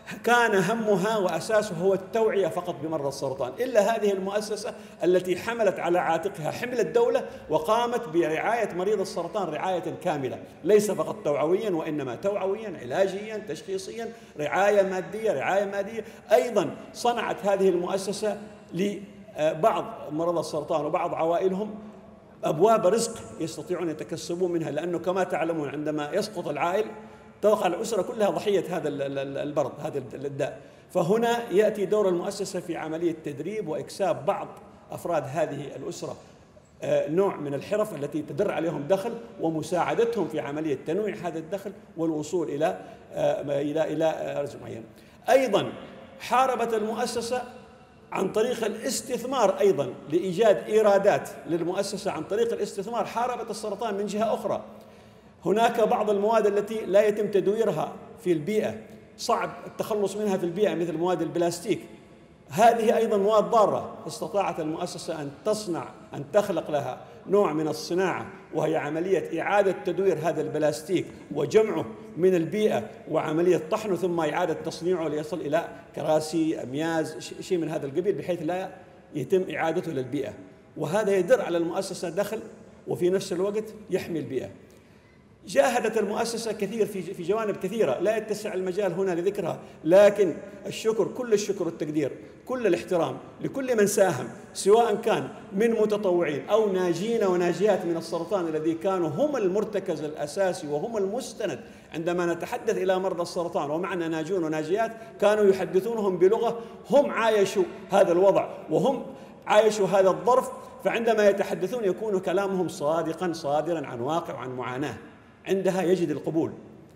كان همها وأساسه هو التوعية فقط بمرض السرطان، إلا هذه المؤسسة التي حملت على عاتقها حمل الدولة وقامت برعاية مريض السرطان رعاية كاملة، ليس فقط توعويا وإنما توعويا علاجيا تشخيصيا، رعاية مادية. أيضا صنعت هذه المؤسسة لبعض مرضى السرطان وبعض عوائلهم أبواب رزق يستطيعون يتكسبون منها، لأنه كما تعلمون عندما يسقط العائل تقع الأسرة كلها ضحية هذا المرض، هذا الداء. فهنا يأتي دور المؤسسة في عملية تدريب وإكساب بعض أفراد هذه الأسرة نوع من الحرف التي تدر عليهم دخل، ومساعدتهم في عملية تنويع هذا الدخل والوصول إلى رزق معين. أيضا حاربت المؤسسة عن طريق الاستثمار، أيضا لإيجاد إيرادات للمؤسسة عن طريق الاستثمار. حاربت السرطان من جهة أخرى، هناك بعض المواد التي لا يتم تدويرها في البيئة، صعب التخلص منها في البيئة، مثل مواد البلاستيك. هذه أيضا مواد ضارة، استطاعت المؤسسة أن تخلق لها نوع من الصناعة، وهي عملية إعادة تدوير هذا البلاستيك وجمعه من البيئة وعملية طحنه ثم إعادة تصنيعه ليصل إلى كراسي، أمياز، شيء من هذا القبيل، بحيث لا يتم إعادته للبيئة. وهذا يدر على المؤسسة دخل وفي نفس الوقت يحمي البيئة. جاهدت المؤسسة كثير في جوانب كثيرة لا يتسع المجال هنا لذكرها، لكن الشكر، كل الشكر والتقدير، كل الاحترام لكل من ساهم، سواء كان من متطوعين أو ناجين وناجيات من السرطان الذي كانوا هم المرتكز الأساسي وهم المستند. عندما نتحدث إلى مرضى السرطان ومعنا ناجون وناجيات، كانوا يحدثونهم بلغة هم عايشوا هذا الوضع وهم عايشوا هذا الظرف، فعندما يتحدثون يكون كلامهم صادقا صادرا عن واقع وعن معاناة، عندها يجد القبول.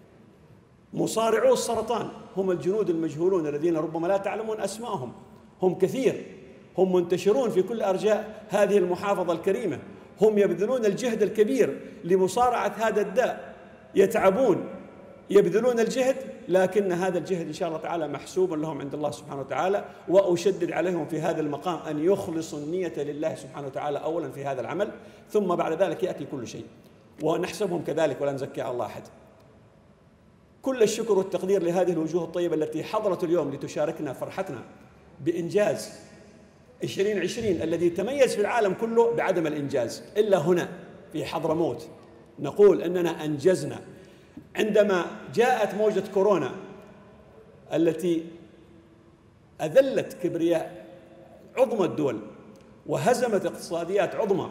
مصارعو السرطان هم الجنود المجهولون الذين ربما لا تعلمون أسماءهم، هم كثير، هم منتشرون في كل أرجاء هذه المحافظة الكريمة، هم يبذلون الجهد الكبير لمصارعة هذا الداء، يتعبون، يبذلون الجهد، لكن هذا الجهد إن شاء الله تعالى محسوب لهم عند الله سبحانه وتعالى. وأشدد عليهم في هذا المقام أن يخلصوا النية لله سبحانه وتعالى أولا في هذا العمل، ثم بعد ذلك يأتي كل شيء، ونحسبهم كذلك ولا نزكي على الله أحد. كل الشكر والتقدير لهذه الوجوه الطيبة التي حضرت اليوم لتشاركنا فرحتنا بإنجاز 2020 الذي تميز في العالم كله بعدم الإنجاز، إلا هنا في حضرموت نقول أننا أنجزنا. عندما جاءت موجة كورونا التي أذلت كبرياء عظمى الدول وهزمت اقتصاديات عظمى،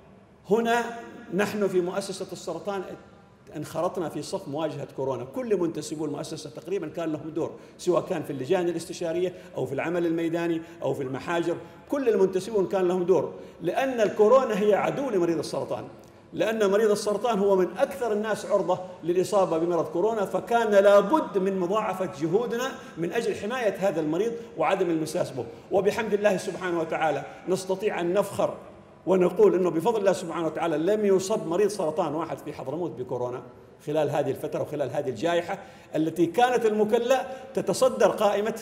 هنا نحن في مؤسسة السرطان انخرطنا في صف مواجهة كورونا. كل منتسبو المؤسسة تقريبا كان لهم دور، سواء كان في اللجان الاستشارية أو في العمل الميداني أو في المحاجر، كل المنتسبون كان لهم دور، لأن الكورونا هي عدو لمريض السرطان، لأن مريض السرطان هو من أكثر الناس عرضة للإصابة بمرض كورونا، فكان لابد من مضاعفة جهودنا من أجل حماية هذا المريض وعدم المساس به. وبحمد الله سبحانه وتعالى نستطيع أن نفخر ونقول أنه بفضل الله سبحانه وتعالى لم يصب مريض سرطان واحد في حضرموت بكورونا خلال هذه الفترة وخلال هذه الجائحة التي كانت المكلا تتصدر قائمة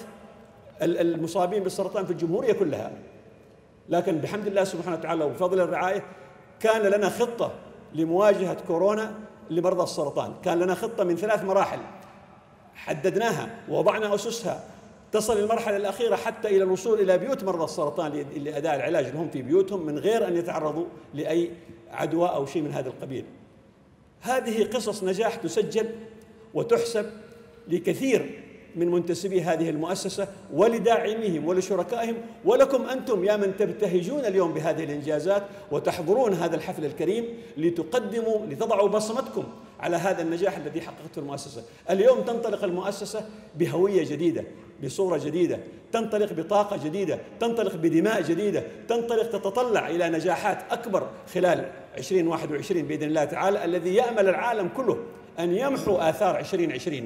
المصابين بالسرطان في الجمهورية كلها. لكن بحمد الله سبحانه وتعالى وبفضل الرعاية كان لنا خطة لمواجهة كورونا لمرضى السرطان، كان لنا خطة من 3 مراحل حددناها ووضعنا أسسها تصل المرحلة الأخيرة حتى إلى الوصول إلى بيوت مرضى السرطان لأداء العلاج لهم في بيوتهم من غير أن يتعرضوا لأي عدوى أو شيء من هذا القبيل. هذه قصص نجاح تسجل وتحسب لكثير من منتسبي هذه المؤسسة ولداعميهم ولشركائهم، ولكم أنتم يا من تبتهجون اليوم بهذه الإنجازات وتحضرون هذا الحفل الكريم لتضعوا بصمتكم على هذا النجاح الذي حققته المؤسسة. اليوم تنطلق المؤسسة بهوية جديدة، بصورة جديدة، تنطلق بطاقة جديدة، تنطلق بدماء جديدة، تنطلق تتطلع إلى نجاحات أكبر خلال 2021 بإذن الله تعالى، الذي يأمل العالم كله أن يمحو آثار 2020.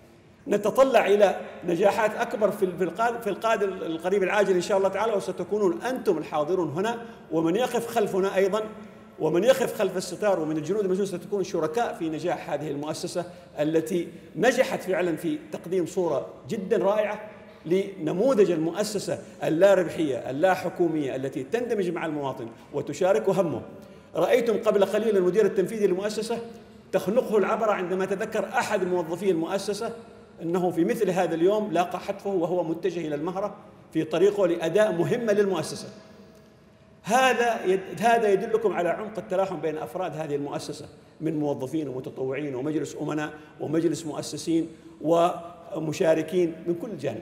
نتطلع إلى نجاحات أكبر في القادم القريب العاجل إن شاء الله تعالى، وستكونون أنتم الحاضرون هنا، ومن يقف خلفنا أيضا، ومن يقف خلف الستار ومن الجنود المجهول ستكون شركاء في نجاح هذه المؤسسة التي نجحت فعلا في تقديم صورة جدا رائعة لنموذج المؤسسة اللا ربحية اللا حكومية التي تندمج مع المواطن وتشارك همه. رأيتم قبل قليل المدير التنفيذي للمؤسسة تخنقه العبرة عندما تذكر أحد موظفي المؤسسة أنه في مثل هذا اليوم لاقى حتفه وهو متجه إلى المهرة في طريقه لأداء مهمة للمؤسسة. هذا يدلكم على عمق التلاحم بين أفراد هذه المؤسسة من موظفين ومتطوعين ومجلس أمناء ومجلس مؤسسين ومشاركين من كل جانب.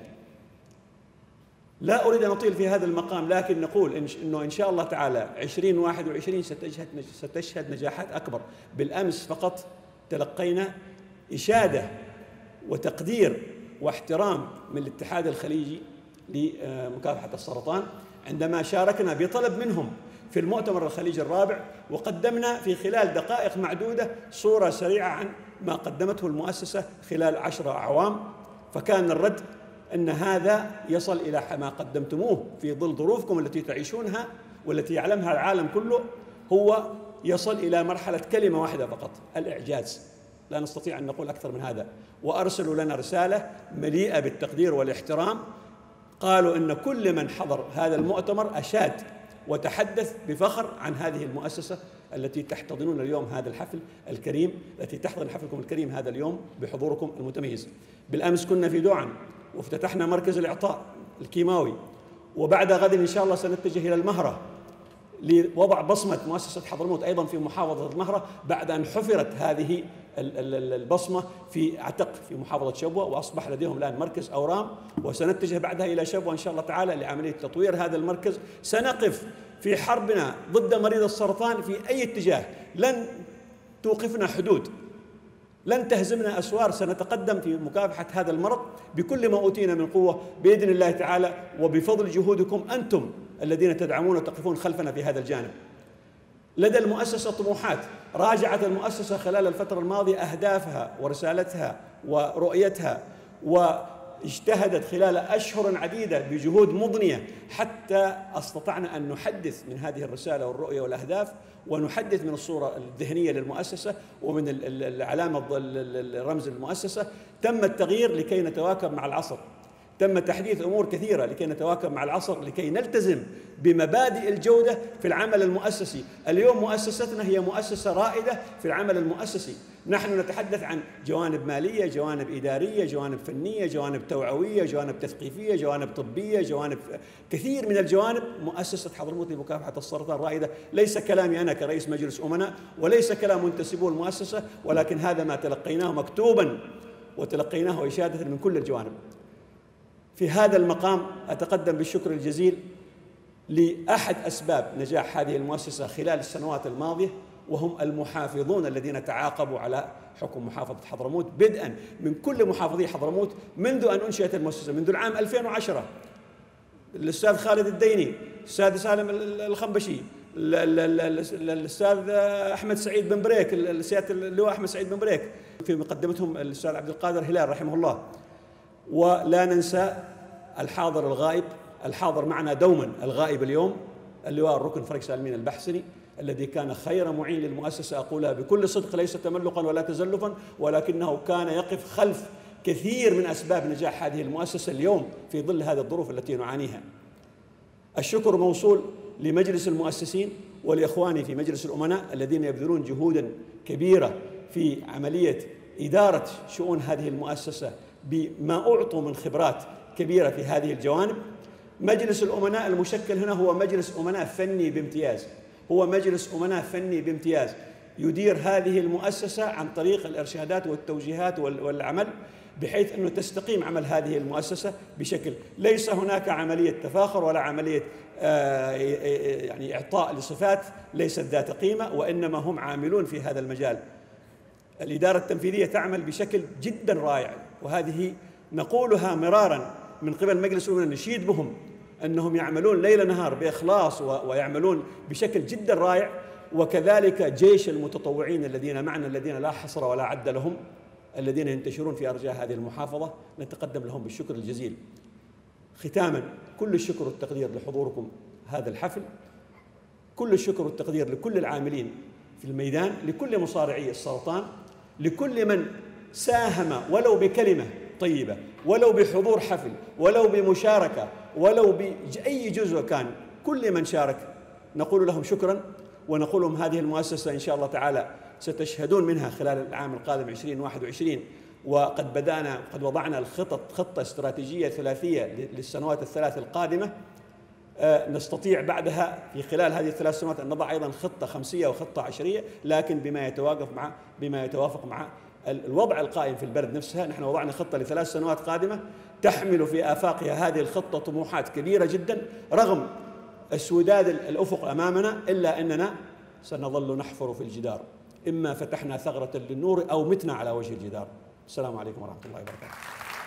لا أريد أن أطيل في هذا المقام، لكن نقول أنه إن شاء الله تعالى 2021 ستشهد نجاحات أكبر. بالأمس فقط تلقينا إشادة وتقدير واحترام من الاتحاد الخليجي لمكافحة السرطان عندما شاركنا بطلب منهم في المؤتمر الخليجي الرابع، وقدمنا في خلال دقائق معدودة صورة سريعة عن ما قدمته المؤسسة خلال 10 أعوام. فكان الرد أن هذا يصل إلى ما قدمتموه في ظل ظروفكم التي تعيشونها والتي يعلمها العالم كله، هو يصل إلى مرحلة كلمة واحدة فقط: الإعجاز. لا نستطيع أن نقول أكثر من هذا. وأرسلوا لنا رسالة مليئة بالتقدير والاحترام، قالوا أن كل من حضر هذا المؤتمر أشاد وتحدث بفخر عن هذه المؤسسة التي تحتضنون اليوم هذا الحفل الكريم، التي تحضن حفلكم الكريم هذا اليوم بحضوركم المتميز. بالأمس كنا في دوعن وافتتحنا مركز الإعطاء الكيماوي، وبعد غد إن شاء الله سنتجه إلى المهرة لوضع بصمة مؤسسة حضرموت أيضا في محافظة المهرة، بعد أن حفرت هذه البصمة في عتق في محافظة شبوة، وأصبح لديهم الآن مركز أورام، وسنتجه بعدها إلى شبوة إن شاء الله تعالى لعملية تطوير هذا المركز. سنقف في حربنا ضد مريض السرطان في أي اتجاه، لن توقفنا حدود، لن تهزمنا أسوار. سنتقدم في مكافحة هذا المرض بكل ما أوتينا من قوة بإذن الله تعالى، وبفضل جهودكم أنتم الذين تدعمون وتقفون خلفنا في هذا الجانب. لدى المؤسسة طموحات. راجعت المؤسسة خلال الفترة الماضية أهدافها ورسالتها ورؤيتها، واجتهدت خلال أشهر عديدة بجهود مضنية حتى استطعنا أن نحدث من هذه الرسالة والرؤية والأهداف، ونحدث من الصورة الذهنية للمؤسسة ومن العلامة الرمز للمؤسسة. تم التغيير لكي نتواكب مع العصر، تم تحديث أمور كثيرة لكي نتواكب مع العصر، لكي نلتزم بمبادئ الجودة في العمل المؤسسي. اليوم مؤسستنا هي مؤسسة رائدة في العمل المؤسسي. نحن نتحدث عن جوانب مالية، جوانب إدارية، جوانب فنية، جوانب توعوية، جوانب تثقيفية، جوانب طبية، جوانب كثير من الجوانب. مؤسسة حضرموت لمكافحة السرطان رائدة. ليس كلامي أنا كرئيس مجلس أمناء، وليس كلام منتسبو المؤسسة، ولكن هذا ما تلقيناه مكتوبا وتلقيناه إشادة من كل الجوانب. في هذا المقام أتقدم بالشكر الجزيل لأحد أسباب نجاح هذه المؤسسة خلال السنوات الماضية، وهم المحافظون الذين تعاقبوا على حكم محافظة حضرموت، بدءا من كل محافظي حضرموت منذ أن أنشئت المؤسسة منذ العام 2010. الأستاذ خالد الديني، الأستاذ سالم الخنبشي، الأستاذ أحمد سعيد بن بريك، سيادة اللواء أحمد سعيد بن بريك، في مقدمتهم الأستاذ عبد القادر هلال رحمه الله. ولا ننسى الحاضر الغائب، الحاضر معنا دوما الغائب اليوم، اللواء الركن فريق سالمين البحسني، الذي كان خير معين للمؤسسة. أقولها بكل صدق، ليس تملقا ولا تزلفا، ولكنه كان يقف خلف كثير من أسباب نجاح هذه المؤسسة اليوم في ظل هذه الظروف التي نعانيها. الشكر موصول لمجلس المؤسسين ولإخواني في مجلس الأمناء الذين يبذلون جهودا كبيرة في عملية إدارة شؤون هذه المؤسسة بما أعطوا من خبرات كبيرة في هذه الجوانب. مجلس الأمناء المشكل هنا هو مجلس أمناء فني بامتياز، هو مجلس أمناء فني بامتياز يدير هذه المؤسسة عن طريق الإرشادات والتوجيهات والعمل، بحيث أنه تستقيم عمل هذه المؤسسة بشكل ليس هناك عملية تفاخر ولا عملية يعني إعطاء لصفات ليست ذات قيمة، وإنما هم عاملون في هذا المجال. الإدارة التنفيذية تعمل بشكل جدا رائع، وهذه نقولها مرارا من قبل مجلس الأمناء، نشيد بهم أنهم يعملون ليل نهار بإخلاص ويعملون بشكل جدا رائع. وكذلك جيش المتطوعين الذين معنا، الذين لا حصر ولا عد لهم، الذين ينتشرون في أرجاء هذه المحافظة، نتقدم لهم بالشكر الجزيل. ختاما، كل الشكر والتقدير لحضوركم هذا الحفل، كل الشكر والتقدير لكل العاملين في الميدان، لكل مصارعي السرطان، لكل من ساهم ولو بكلمة طيبة، ولو بحضور حفل، ولو بمشاركة، ولو بأي جزء كان. كل من شارك نقول لهم شكرا، ونقول لهم هذه المؤسسة إن شاء الله تعالى ستشهدون منها خلال العام القادم 2021 وقد وضعنا خطة استراتيجية ثلاثية للسنوات الثلاث القادمة. نستطيع بعدها في خلال هذه الثلاث سنوات أن نضع أيضا خطة خمسية وخطة عشرية، لكن بما يتوافق مع الوضع القائم في البلد نفسها. نحن وضعنا خطة ل3 سنوات قادمة تحمل في آفاقها هذه الخطة طموحات كبيرة جدا، رغم اسوداد الأفق أمامنا، إلا أننا سنظل نحفر في الجدار، إما فتحنا ثغرة للنور أو متنا على وجه الجدار. السلام عليكم ورحمة الله وبركاته.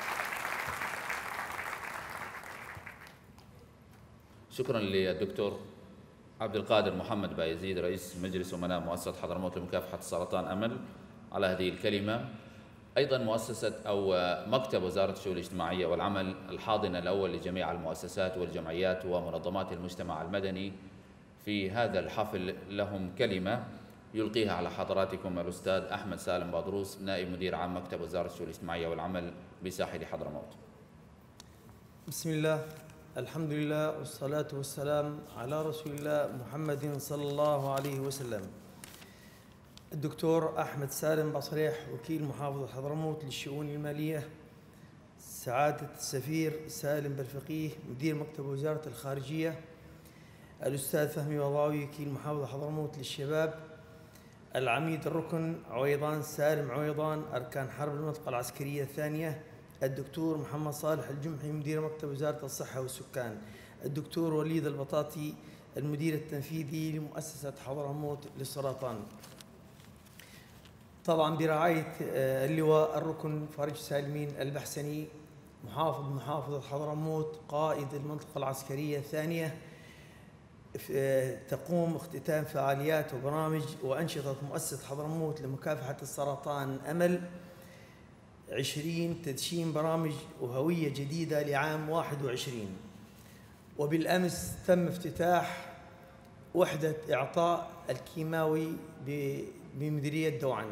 شكرا للدكتور عبد القادر محمد بايزيد رئيس مجلس أمناء مؤسسة حضرموت لمكافحة السرطان أمل على هذه الكلمة. أيضا مؤسسة أو مكتب وزارة الشؤون الاجتماعية والعمل الحاضن الأول لجميع المؤسسات والجمعيات ومنظمات المجتمع المدني في هذا الحفل لهم كلمة يلقيها على حضراتكم الأستاذ أحمد سالم بادروس نائب مدير عام مكتب وزارة الشؤون الاجتماعية والعمل بساحل حضرموت. بسم الله، الحمد لله والصلاة والسلام على رسول الله محمد صلى الله عليه وسلم. الدكتور أحمد سالم بصريح وكيل محافظة حضرموت للشؤون المالية، سعادة السفير سالم بالفقيه مدير مكتب وزارة الخارجية، الأستاذ فهمي وضاوي وكيل محافظة حضرموت للشباب، العميد الركن عويضان سالم عويضان أركان حرب المنطقة العسكرية الثانية، الدكتور محمد صالح الجمحي مدير مكتب وزارة الصحة والسكان، الدكتور وليد البطاطي المدير التنفيذي لمؤسسة حضرموت للسرطان. طبعا برعاية اللواء الركن فرج سالمين البحسني محافظة حضرموت قائد المنطقة العسكرية الثانية، تقوم اختتام فعاليات وبرامج وأنشطة مؤسسة حضرموت لمكافحة السرطان أمل 20 تدشين برامج وهوية جديدة لعام 21. وبالأمس تم افتتاح وحدة إعطاء الكيماوي بمديرية دوعن.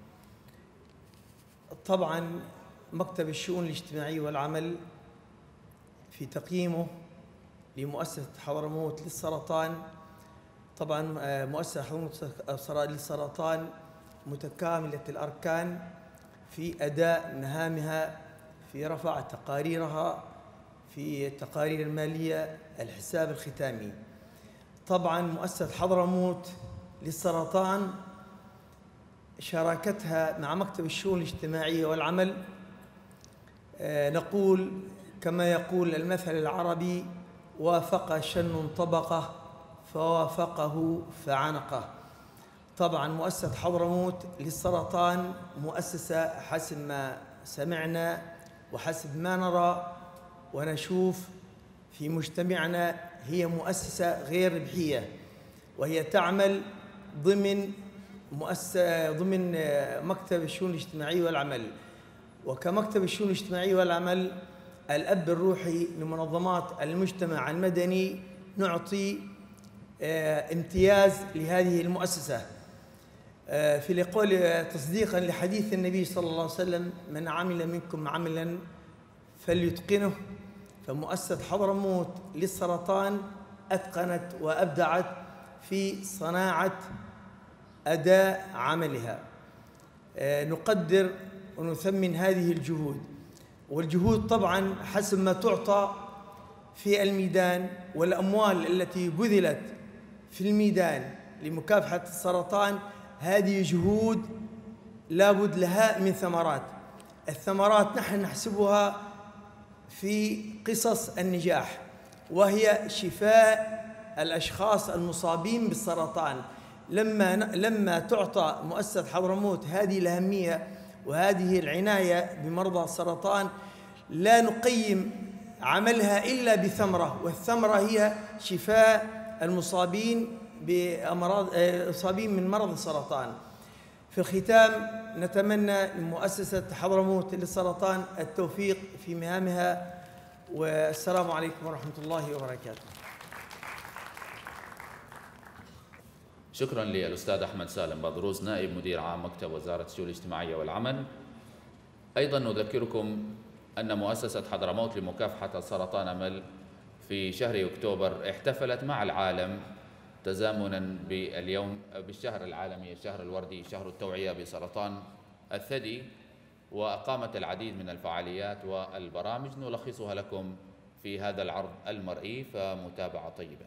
طبعا مكتب الشؤون الاجتماعية والعمل في تقييمه لمؤسسة حضرموت للسرطان، طبعا مؤسسة حضرموت للسرطان متكاملة الأركان في أداء مهامها، في رفع تقاريرها، في التقارير المالية، الحساب الختامي. طبعا مؤسسة حضرموت للسرطان شراكتها مع مكتب الشؤون الاجتماعية والعمل، نقول كما يقول المثل العربي: وافق شن طبقه فوافقه فعنقه. طبعا مؤسسة حضرموت للسرطان مؤسسة حسب ما سمعنا وحسب ما نرى ونشوف في مجتمعنا هي مؤسسة غير ربحية، وهي تعمل ضمن مكتب الشؤون الاجتماعية والعمل. وكمكتب الشؤون الاجتماعية والعمل الأب الروحي لمنظمات المجتمع المدني نعطي امتياز لهذه المؤسسة، في القول تصديقا لحديث النبي صلى الله عليه وسلم: من عمل منكم عملا فليتقنه. فمؤسسة حضرموت للسرطان أتقنت وأبدعت في صناعة أداء عملها. نقدر ونثمن هذه الجهود، والجهود طبعا حسب ما تعطى في الميدان، والأموال التي بذلت في الميدان لمكافحة السرطان هذه جهود لابد لها من ثمرات. الثمرات نحن نحسبها في قصص النجاح، وهي شفاء الأشخاص المصابين بالسرطان. لما تعطى مؤسسة حضرموت هذه الأهمية وهذه العناية بمرضى السرطان لا نقيم عملها إلا بثمرة، والثمرة هي شفاء المصابين من مرض السرطان. في الختام نتمنى لمؤسسة حضرموت للسرطان التوفيق في مهامها، والسلام عليكم ورحمة الله وبركاته. شكرا للأستاذ أحمد سالم بادروس نائب مدير عام مكتب وزارة الشؤون الاجتماعية والعمل. أيضا نذكركم أن مؤسسة حضرموت لمكافحة السرطان أمل في شهر أكتوبر احتفلت مع العالم تزامنا باليوم بالشهر العالمي الشهر الوردي شهر التوعية بسرطان الثدي، وأقامت العديد من الفعاليات والبرامج نلخصها لكم في هذا العرض المرئي، فمتابعة طيبة.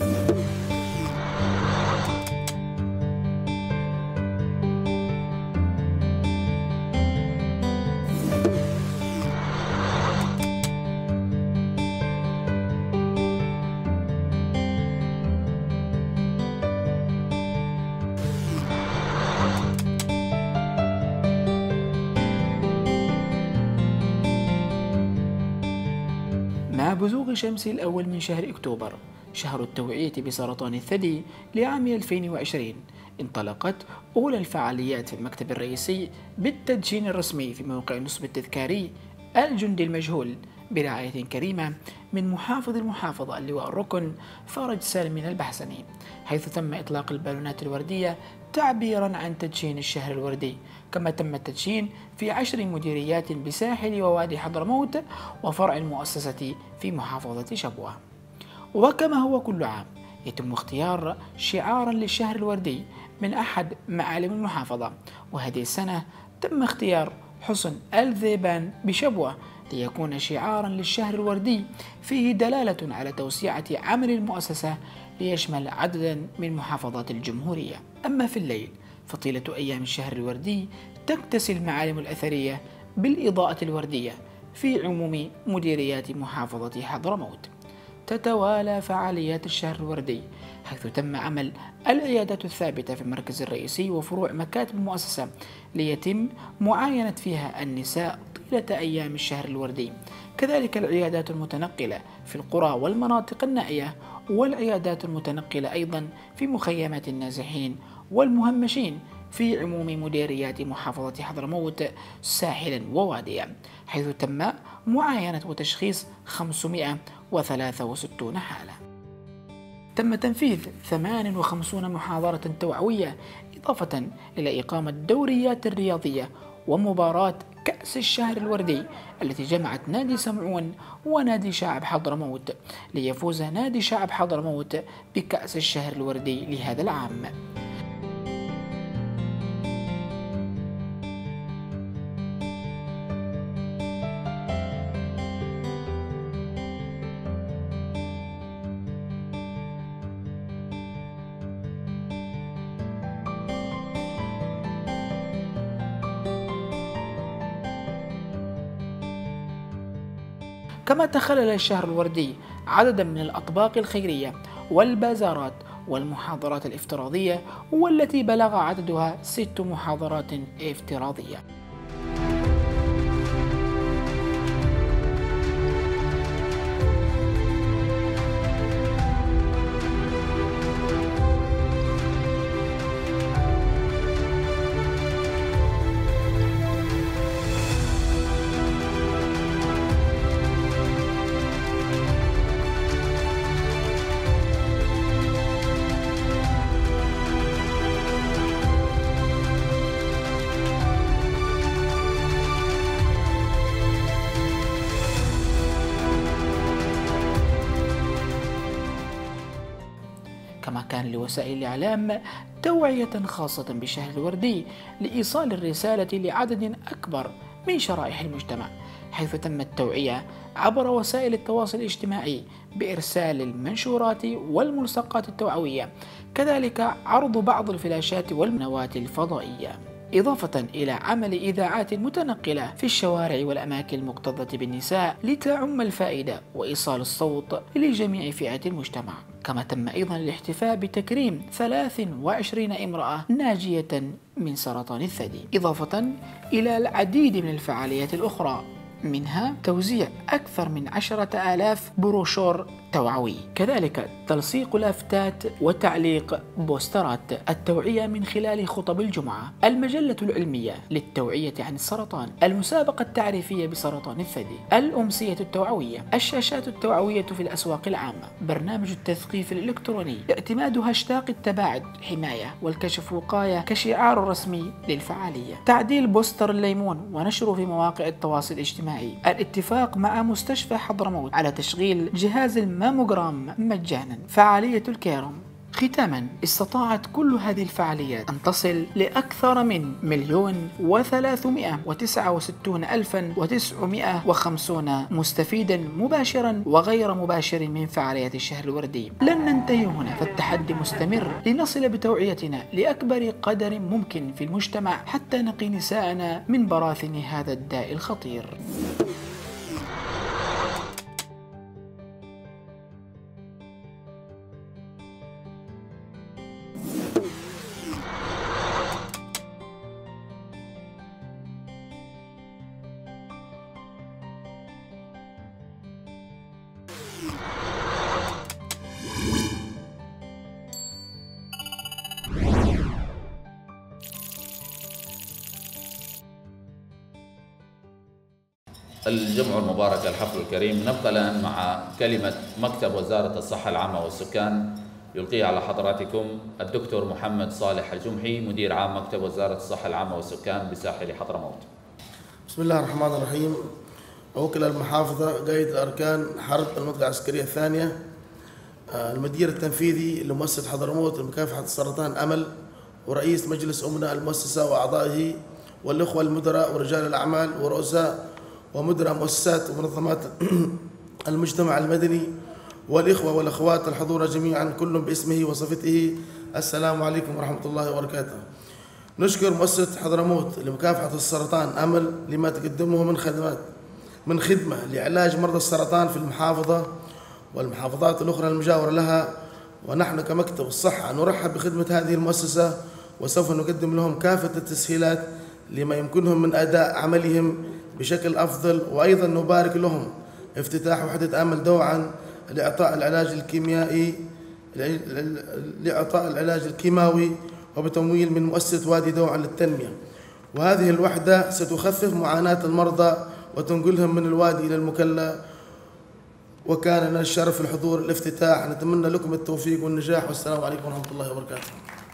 مع بزوغ شمس الأول من شهر أكتوبر شهر التوعية بسرطان الثدي لعام 2020 انطلقت أولى الفعاليات في المكتب الرئيسي بالتدشين الرسمي في موقع النصب التذكاري الجندي المجهول برعاية كريمة من محافظ المحافظة اللواء الركن فرج سالم من البحسني، حيث تم إطلاق البالونات الوردية تعبيرا عن تدشين الشهر الوردي. كما تم التدشين في 10 مديريات بساحل ووادي حضرموت وفرع المؤسسة في محافظة شبوة. وكما هو كل عام يتم اختيار شعارا للشهر الوردي من أحد معالم المحافظة، وهذه السنة تم اختيار حصن الذيبان بشبوة ليكون شعارا للشهر الوردي، فيه دلالة على توسعة عمل المؤسسة ليشمل عددا من محافظات الجمهورية. أما في الليل فطيلة أيام الشهر الوردي تكتسي المعالم الأثرية بالإضاءة الوردية في عموم مديريات محافظة حضرموت. تتوالى فعاليات الشهر الوردي، حيث تم عمل العيادات الثابتة في المركز الرئيسي وفروع مكاتب المؤسسة ليتم معاينة فيها النساء طيلة أيام الشهر الوردي، كذلك العيادات المتنقلة في القرى والمناطق النائية، والعيادات المتنقلة أيضا في مخيمات النازحين والمهمشين في عموم مديريات محافظة حضرموت ساحلا وواديا، حيث تم معاينة وتشخيص 563 حالة. تم تنفيذ 58 محاضرة توعوية، إضافة إلى إقامة دوريات رياضية ومباراة كأس الشهر الوردي التي جمعت نادي سمعون ونادي شعب حضرموت، ليفوز نادي شعب حضرموت بكأس الشهر الوردي لهذا العام. كما تخلل الشهر الوردي عددا من الأطباق الخيرية والبازارات والمحاضرات الافتراضية، والتي بلغ عددها 6 محاضرات افتراضية. كما كان لوسائل الإعلام توعية خاصة بالشهر الوردي لإيصال الرسالة لعدد أكبر من شرائح المجتمع، حيث تم التوعية عبر وسائل التواصل الاجتماعي بإرسال المنشورات والملصقات التوعوية، كذلك عرض بعض الفلاشات والقنوات الفضائية، إضافة إلى عمل إذاعات متنقلة في الشوارع والأماكن المكتظة بالنساء لتعم الفائدة وإيصال الصوت لجميع فئات المجتمع. كما تم أيضا الاحتفاء بتكريم 23 امرأة ناجية من سرطان الثدي، إضافة إلى العديد من الفعاليات الأخرى، منها توزيع أكثر من 10,000 بروشور توعوي، كذلك تلصيق لافتات وتعليق بوسترات التوعية من خلال خطب الجمعة، المجلة العلمية للتوعية عن السرطان، المسابقة التعريفية بسرطان الثدي، الأمسية التوعوية، الشاشات التوعوية في الأسواق العامة، برنامج التثقيف الإلكتروني، اعتماد هاشتاغ التباعد حماية والكشف وقاية كشعار رسمي للفعالية، تعديل بوستر الليمون ونشره في مواقع التواصل الاجتماعي، الاتفاق مع مستشفى حضرموت على تشغيل جهاز الماموغرام مجانا، فعالية الكيروم ختاما، استطاعت كل هذه الفعاليات أن تصل لأكثر من 1,369,950 مستفيدا مباشرا وغير مباشر من فعاليات الشهر الوردي. لن ننتهي هنا، فالتحدي مستمر لنصل بتوعيتنا لأكبر قدر ممكن في المجتمع حتى نقي نساءنا من براثن هذا الداء الخطير. الجمع المبارك الحفل الكريم. نبقى الآن مع كلمة مكتب وزارة الصحة العامة والسكان يلقيها على حضراتكم الدكتور محمد صالح الجمحي، مدير عام مكتب وزارة الصحة العامة والسكان بساحل حضرموت. بسم الله الرحمن الرحيم. وكل المحافظة، قائد الأركان حرب المنطقة العسكرية الثانية، المدير التنفيذي لمؤسسة حضرموت لمكافحة السرطان أمل، ورئيس مجلس أمناء المؤسسة وأعضائه، والأخوة المدراء ورجال الأعمال ورؤساء ومدراء مؤسسات ومنظمات المجتمع المدني، والإخوة والأخوات الحضور جميعا كل باسمه وصفته، السلام عليكم ورحمة الله وبركاته. نشكر مؤسسة حضرموت لمكافحة السرطان أمل لما تقدمه من خدمة لعلاج مرضى السرطان في المحافظة والمحافظات الأخرى المجاورة لها، ونحن كمكتب الصحة نرحب بخدمة هذه المؤسسة، وسوف نقدم لهم كافة التسهيلات لما يمكنهم من أداء عملهم بشكل أفضل، وأيضا نبارك لهم افتتاح وحدة أمل دوعا لإعطاء العلاج الكيماوي وبتمويل من مؤسسة وادي دوعا للتنمية. وهذه الوحدة ستخفف معاناة المرضى وتنقلهم من الوادي إلى المكلا، وكان لنا الشرف الحضور الافتتاح. نتمنى لكم التوفيق والنجاح، والسلام عليكم ورحمة الله وبركاته.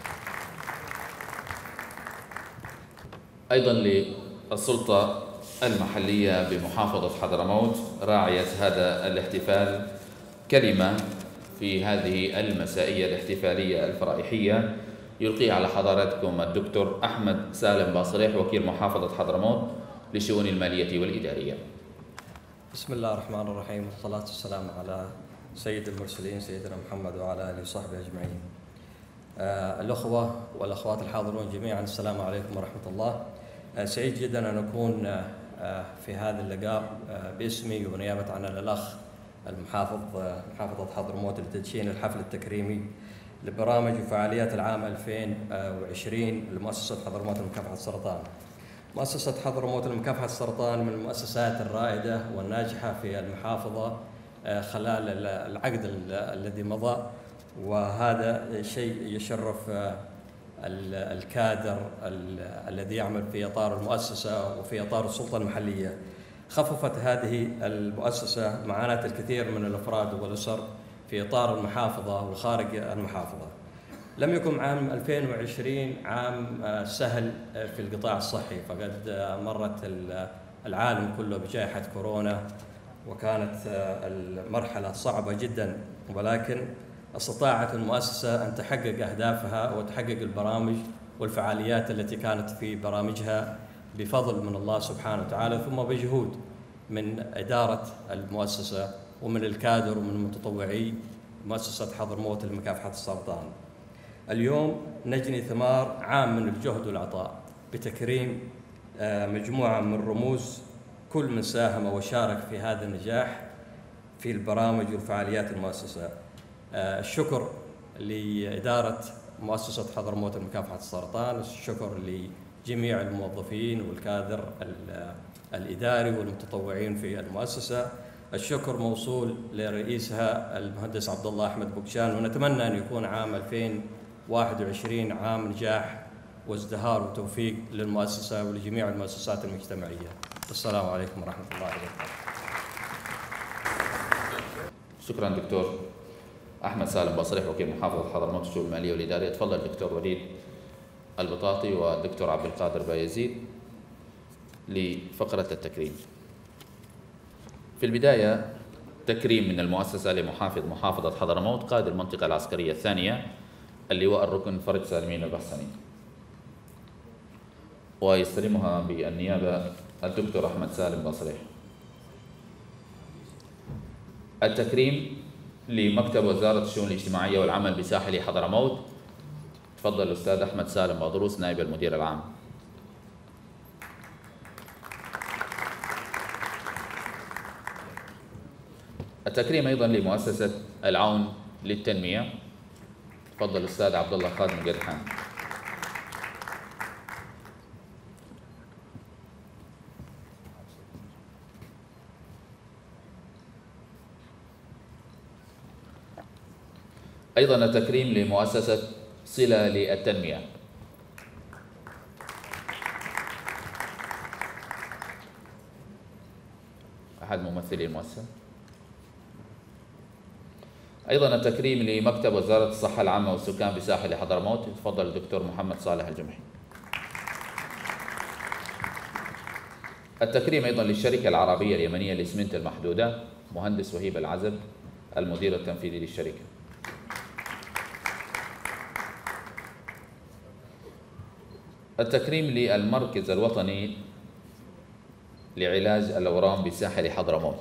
أيضا للسلطة المحلية بمحافظة حضرموت راعية هذا الاحتفال كلمة في هذه المسائية الاحتفالية الفرائحية يلقيها على حضراتكم الدكتور أحمد سالم باصريح، وكيل محافظة حضرموت للشؤون المالية والإدارية. بسم الله الرحمن الرحيم، والصلاة والسلام على سيد المرسلين سيدنا محمد وعلى آله وصحبه أجمعين. الأخوة والأخوات الحاضرون جميعا، السلام عليكم ورحمة الله. سعيد جدا أن أكون في هذا اللقاء باسمي ونيابة عن الأخ محافظة حضرموت لتدشين الحفل التكريمي لبرامج وفعاليات العام 2020 لمؤسسة حضرموت لمكافحة السرطان. مؤسسة حضرموت لمكافحة السرطان من المؤسسات الرائدة والناجحة في المحافظة خلال العقد الذي مضى، وهذا شيء يشرف الكادر الذي يعمل في إطار المؤسسة وفي إطار السلطة المحلية. خففت هذه المؤسسة معاناة الكثير من الأفراد والأسر في إطار المحافظة وخارج المحافظة. لم يكن عام 2020 عام سهل في القطاع الصحي، فقد مرت العالم كله بجائحة كورونا، وكانت المرحلة صعبة جدا، ولكن استطاعت المؤسسة أن تحقق أهدافها وتحقق البرامج والفعاليات التي كانت في برامجها بفضل من الله سبحانه وتعالى، ثم بجهود من إدارة المؤسسة ومن الكادر ومن المتطوعي مؤسسة حضرموت لمكافحة السرطان. اليوم نجني ثمار عام من الجهد والعطاء بتكريم مجموعة من رموز كل من ساهم وشارك في هذا النجاح في البرامج وفعاليات المؤسسة. الشكر لإدارة مؤسسة حضرموت لمكافحة السرطان، الشكر لجميع الموظفين والكادر الإداري والمتطوعين في المؤسسة، الشكر موصول لرئيسها المهندس عبد الله أحمد بوكشان، ونتمنى أن يكون عام 2021 عام نجاح وازدهار وتوفيق للمؤسسة ولجميع المؤسسات المجتمعية. السلام عليكم ورحمة الله وبركاته. شكرا دكتور أحمد سالم باصريح، وكيل محافظة حضرموت الشؤون المالية والإدارية. تفضل دكتور وليد البطاطي والدكتور عبد القادر بايزيد لفقرة التكريم. في البداية تكريم من المؤسسة لمحافظ محافظة حضرموت قائد المنطقة العسكرية الثانية اللواء الركن فرج سالمين البحسني. ويستلمها بالنيابة الدكتور أحمد سالم بصريح. التكريم لمكتب وزارة الشؤون الاجتماعية والعمل بساحل حضرموت. تفضل الأستاذ أحمد سالم بادروس نائب المدير العام. التكريم أيضا لمؤسسة العون للتنمية. تفضل الأستاذ عبد الله خادم قدحان. أيضا التكريم لمؤسسة صلة للتنمية. أحد ممثلي المؤسسة. أيضا التكريم لمكتب وزارة الصحة العامة والسكان بساحل حضرموت. تفضل الدكتور محمد صالح الجمحي. التكريم أيضا للشركة العربية اليمنية للإسمنت المحدودة. مهندس وهيب العزب المدير التنفيذي للشركة. التكريم للمركز الوطني لعلاج الأورام بساحل حضرموت.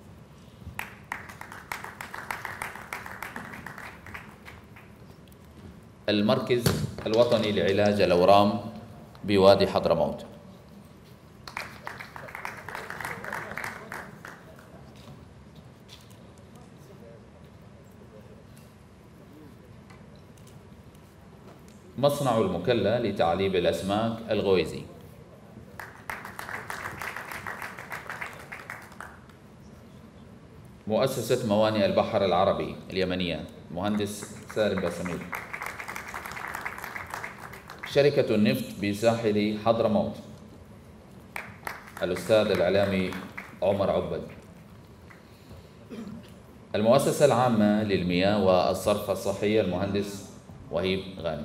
المركز الوطني لعلاج الأورام بوادي حضرموت. مصنع المكلا لتعليب الأسماك الغويزي. مؤسسة موانئ البحر العربي اليمنية. مهندس سالم باسميل. شركة النفط بساحل حضرموت. الأستاذ الإعلامي عمر عبد. المؤسسة العامة للمياه والصرف الصحي. المهندس وهيب غانم.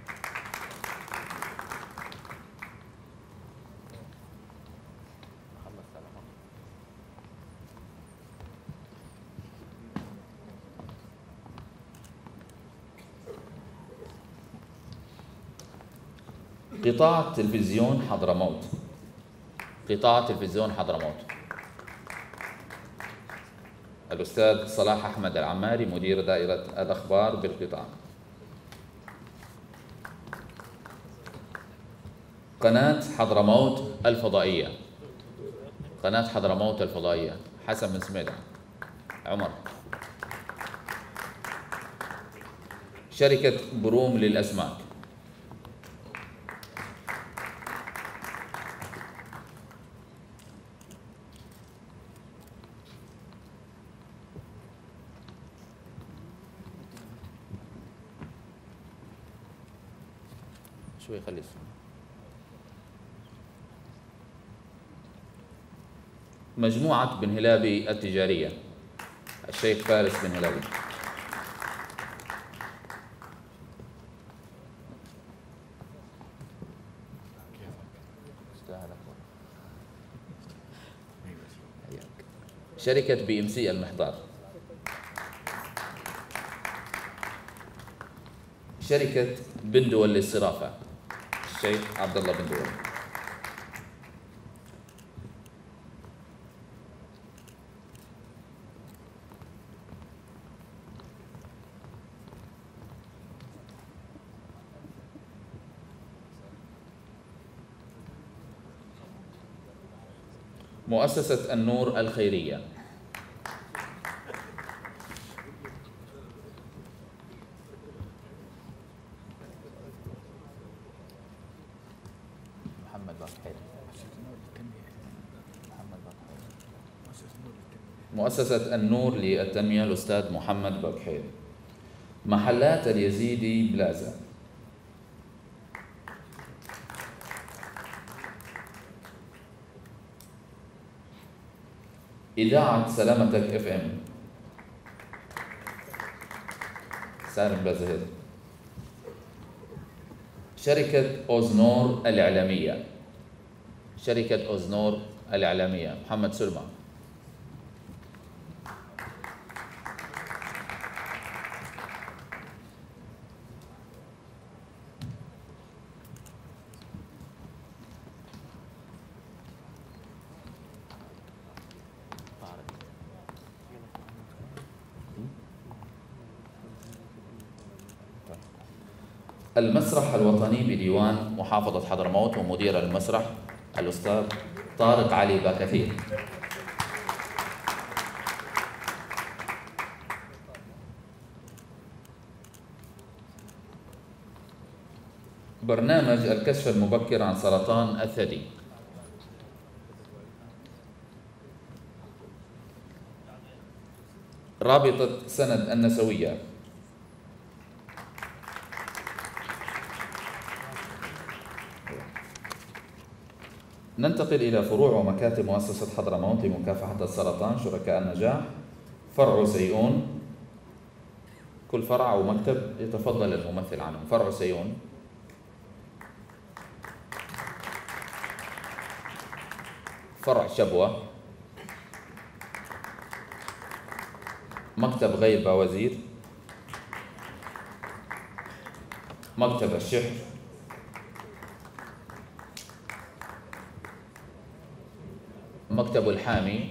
قطاع تلفزيون حضرموت. قطاع تلفزيون حضرموت. الأستاذ صلاح أحمد العماري مدير دائرة الأخبار بالقطاع. قناة حضرموت الفضائية. قناة حضرموت الفضائية. حسن بن سميدة. عمر. شركة بروم للأسماك. شوي خلي مجموعة بن هلابي التجارية. الشيخ فارس بن هلابي. شركة بي ام سي المحضار. شركة بن دول للصرافة. الشيخ عبد الله بن دول. مؤسسة النور الخيرية. مؤسسة النور للتنمية الأستاذ محمد بكحيل. محلات اليزيدي بلازا. إذاعة سلامتك اف ام. سالم بازهير. شركة أوزنور الإعلامية. شركة أوزنور الإعلامية. محمد سلمى. المسرح الوطني بديوان محافظة حضرموت ومدير المسرح الأستاذ طارق علي باكثير. برنامج الكشف المبكر عن سرطان الثدي. رابطة سند النسوية. ننتقل إلى فروع ومكاتب مؤسسة حضرموت لمكافحة السرطان. شركاء النجاح: فرع سيئون، كل فرع أو مكتب يتفضل الممثل عنهم. فرع سيئون، فرع شبوة، مكتب غير باوزير، مكتب الشحر، مكتب الحامي،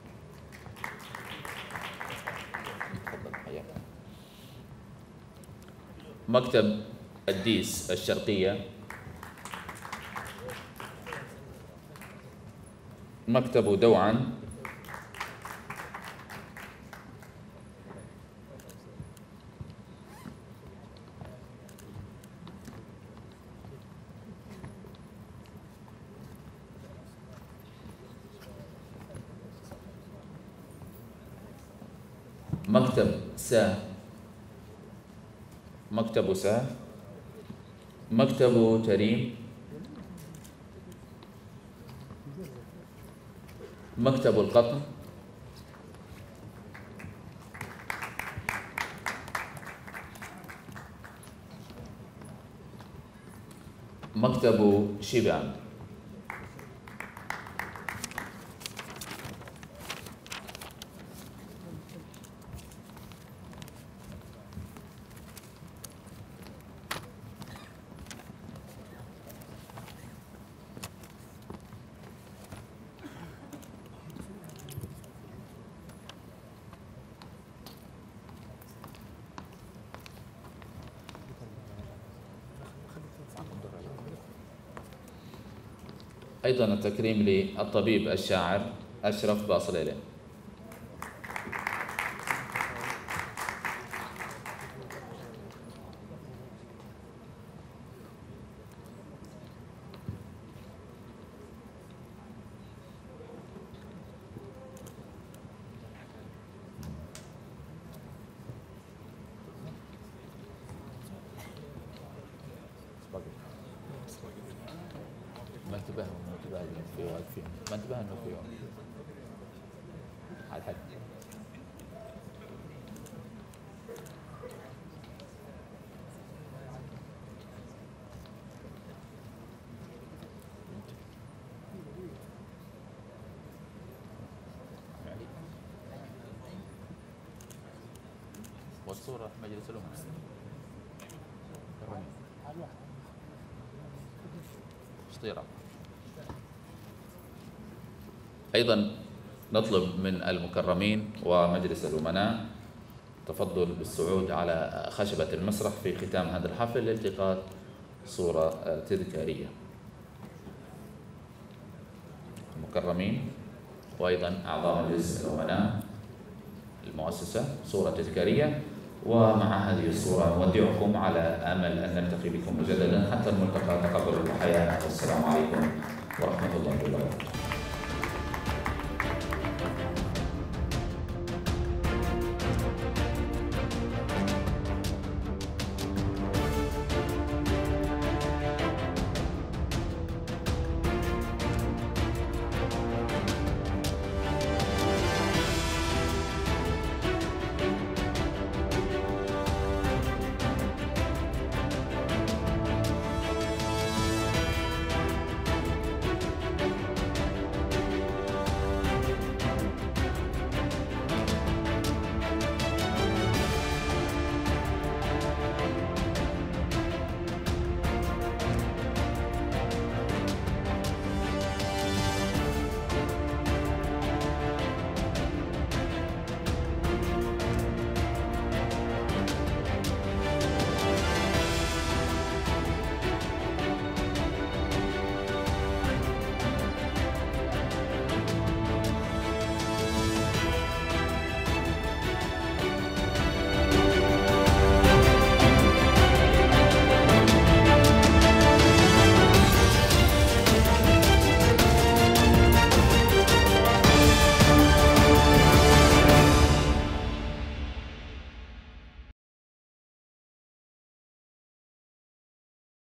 مكتب الديس الشرقية، مكتب دوعا، مكتب ساه، مكتب ساه، مكتب تريم، مكتب القطن، مكتب شيبان. أيضا التكريم للطبيب الشاعر أشرف باصليلي. ما انتبه في واقفين، ما انتبه انه في على الحد. والصورة في مجلس الأمة. شطيرة. أيضا نطلب من المكرمين ومجلس الأمناء تفضل بالصعود على خشبة المسرح في ختام هذا الحفل لالتقاط صورة تذكارية. المكرمين وأيضا أعضاء مجلس الأمناء المؤسسة صورة تذكارية. ومع هذه الصورة نودعكم على أمل أن نلتقي بكم مجددا. حتى الملتقى، تقبلوا التحيات والسلام عليكم ورحمة الله وبركاته.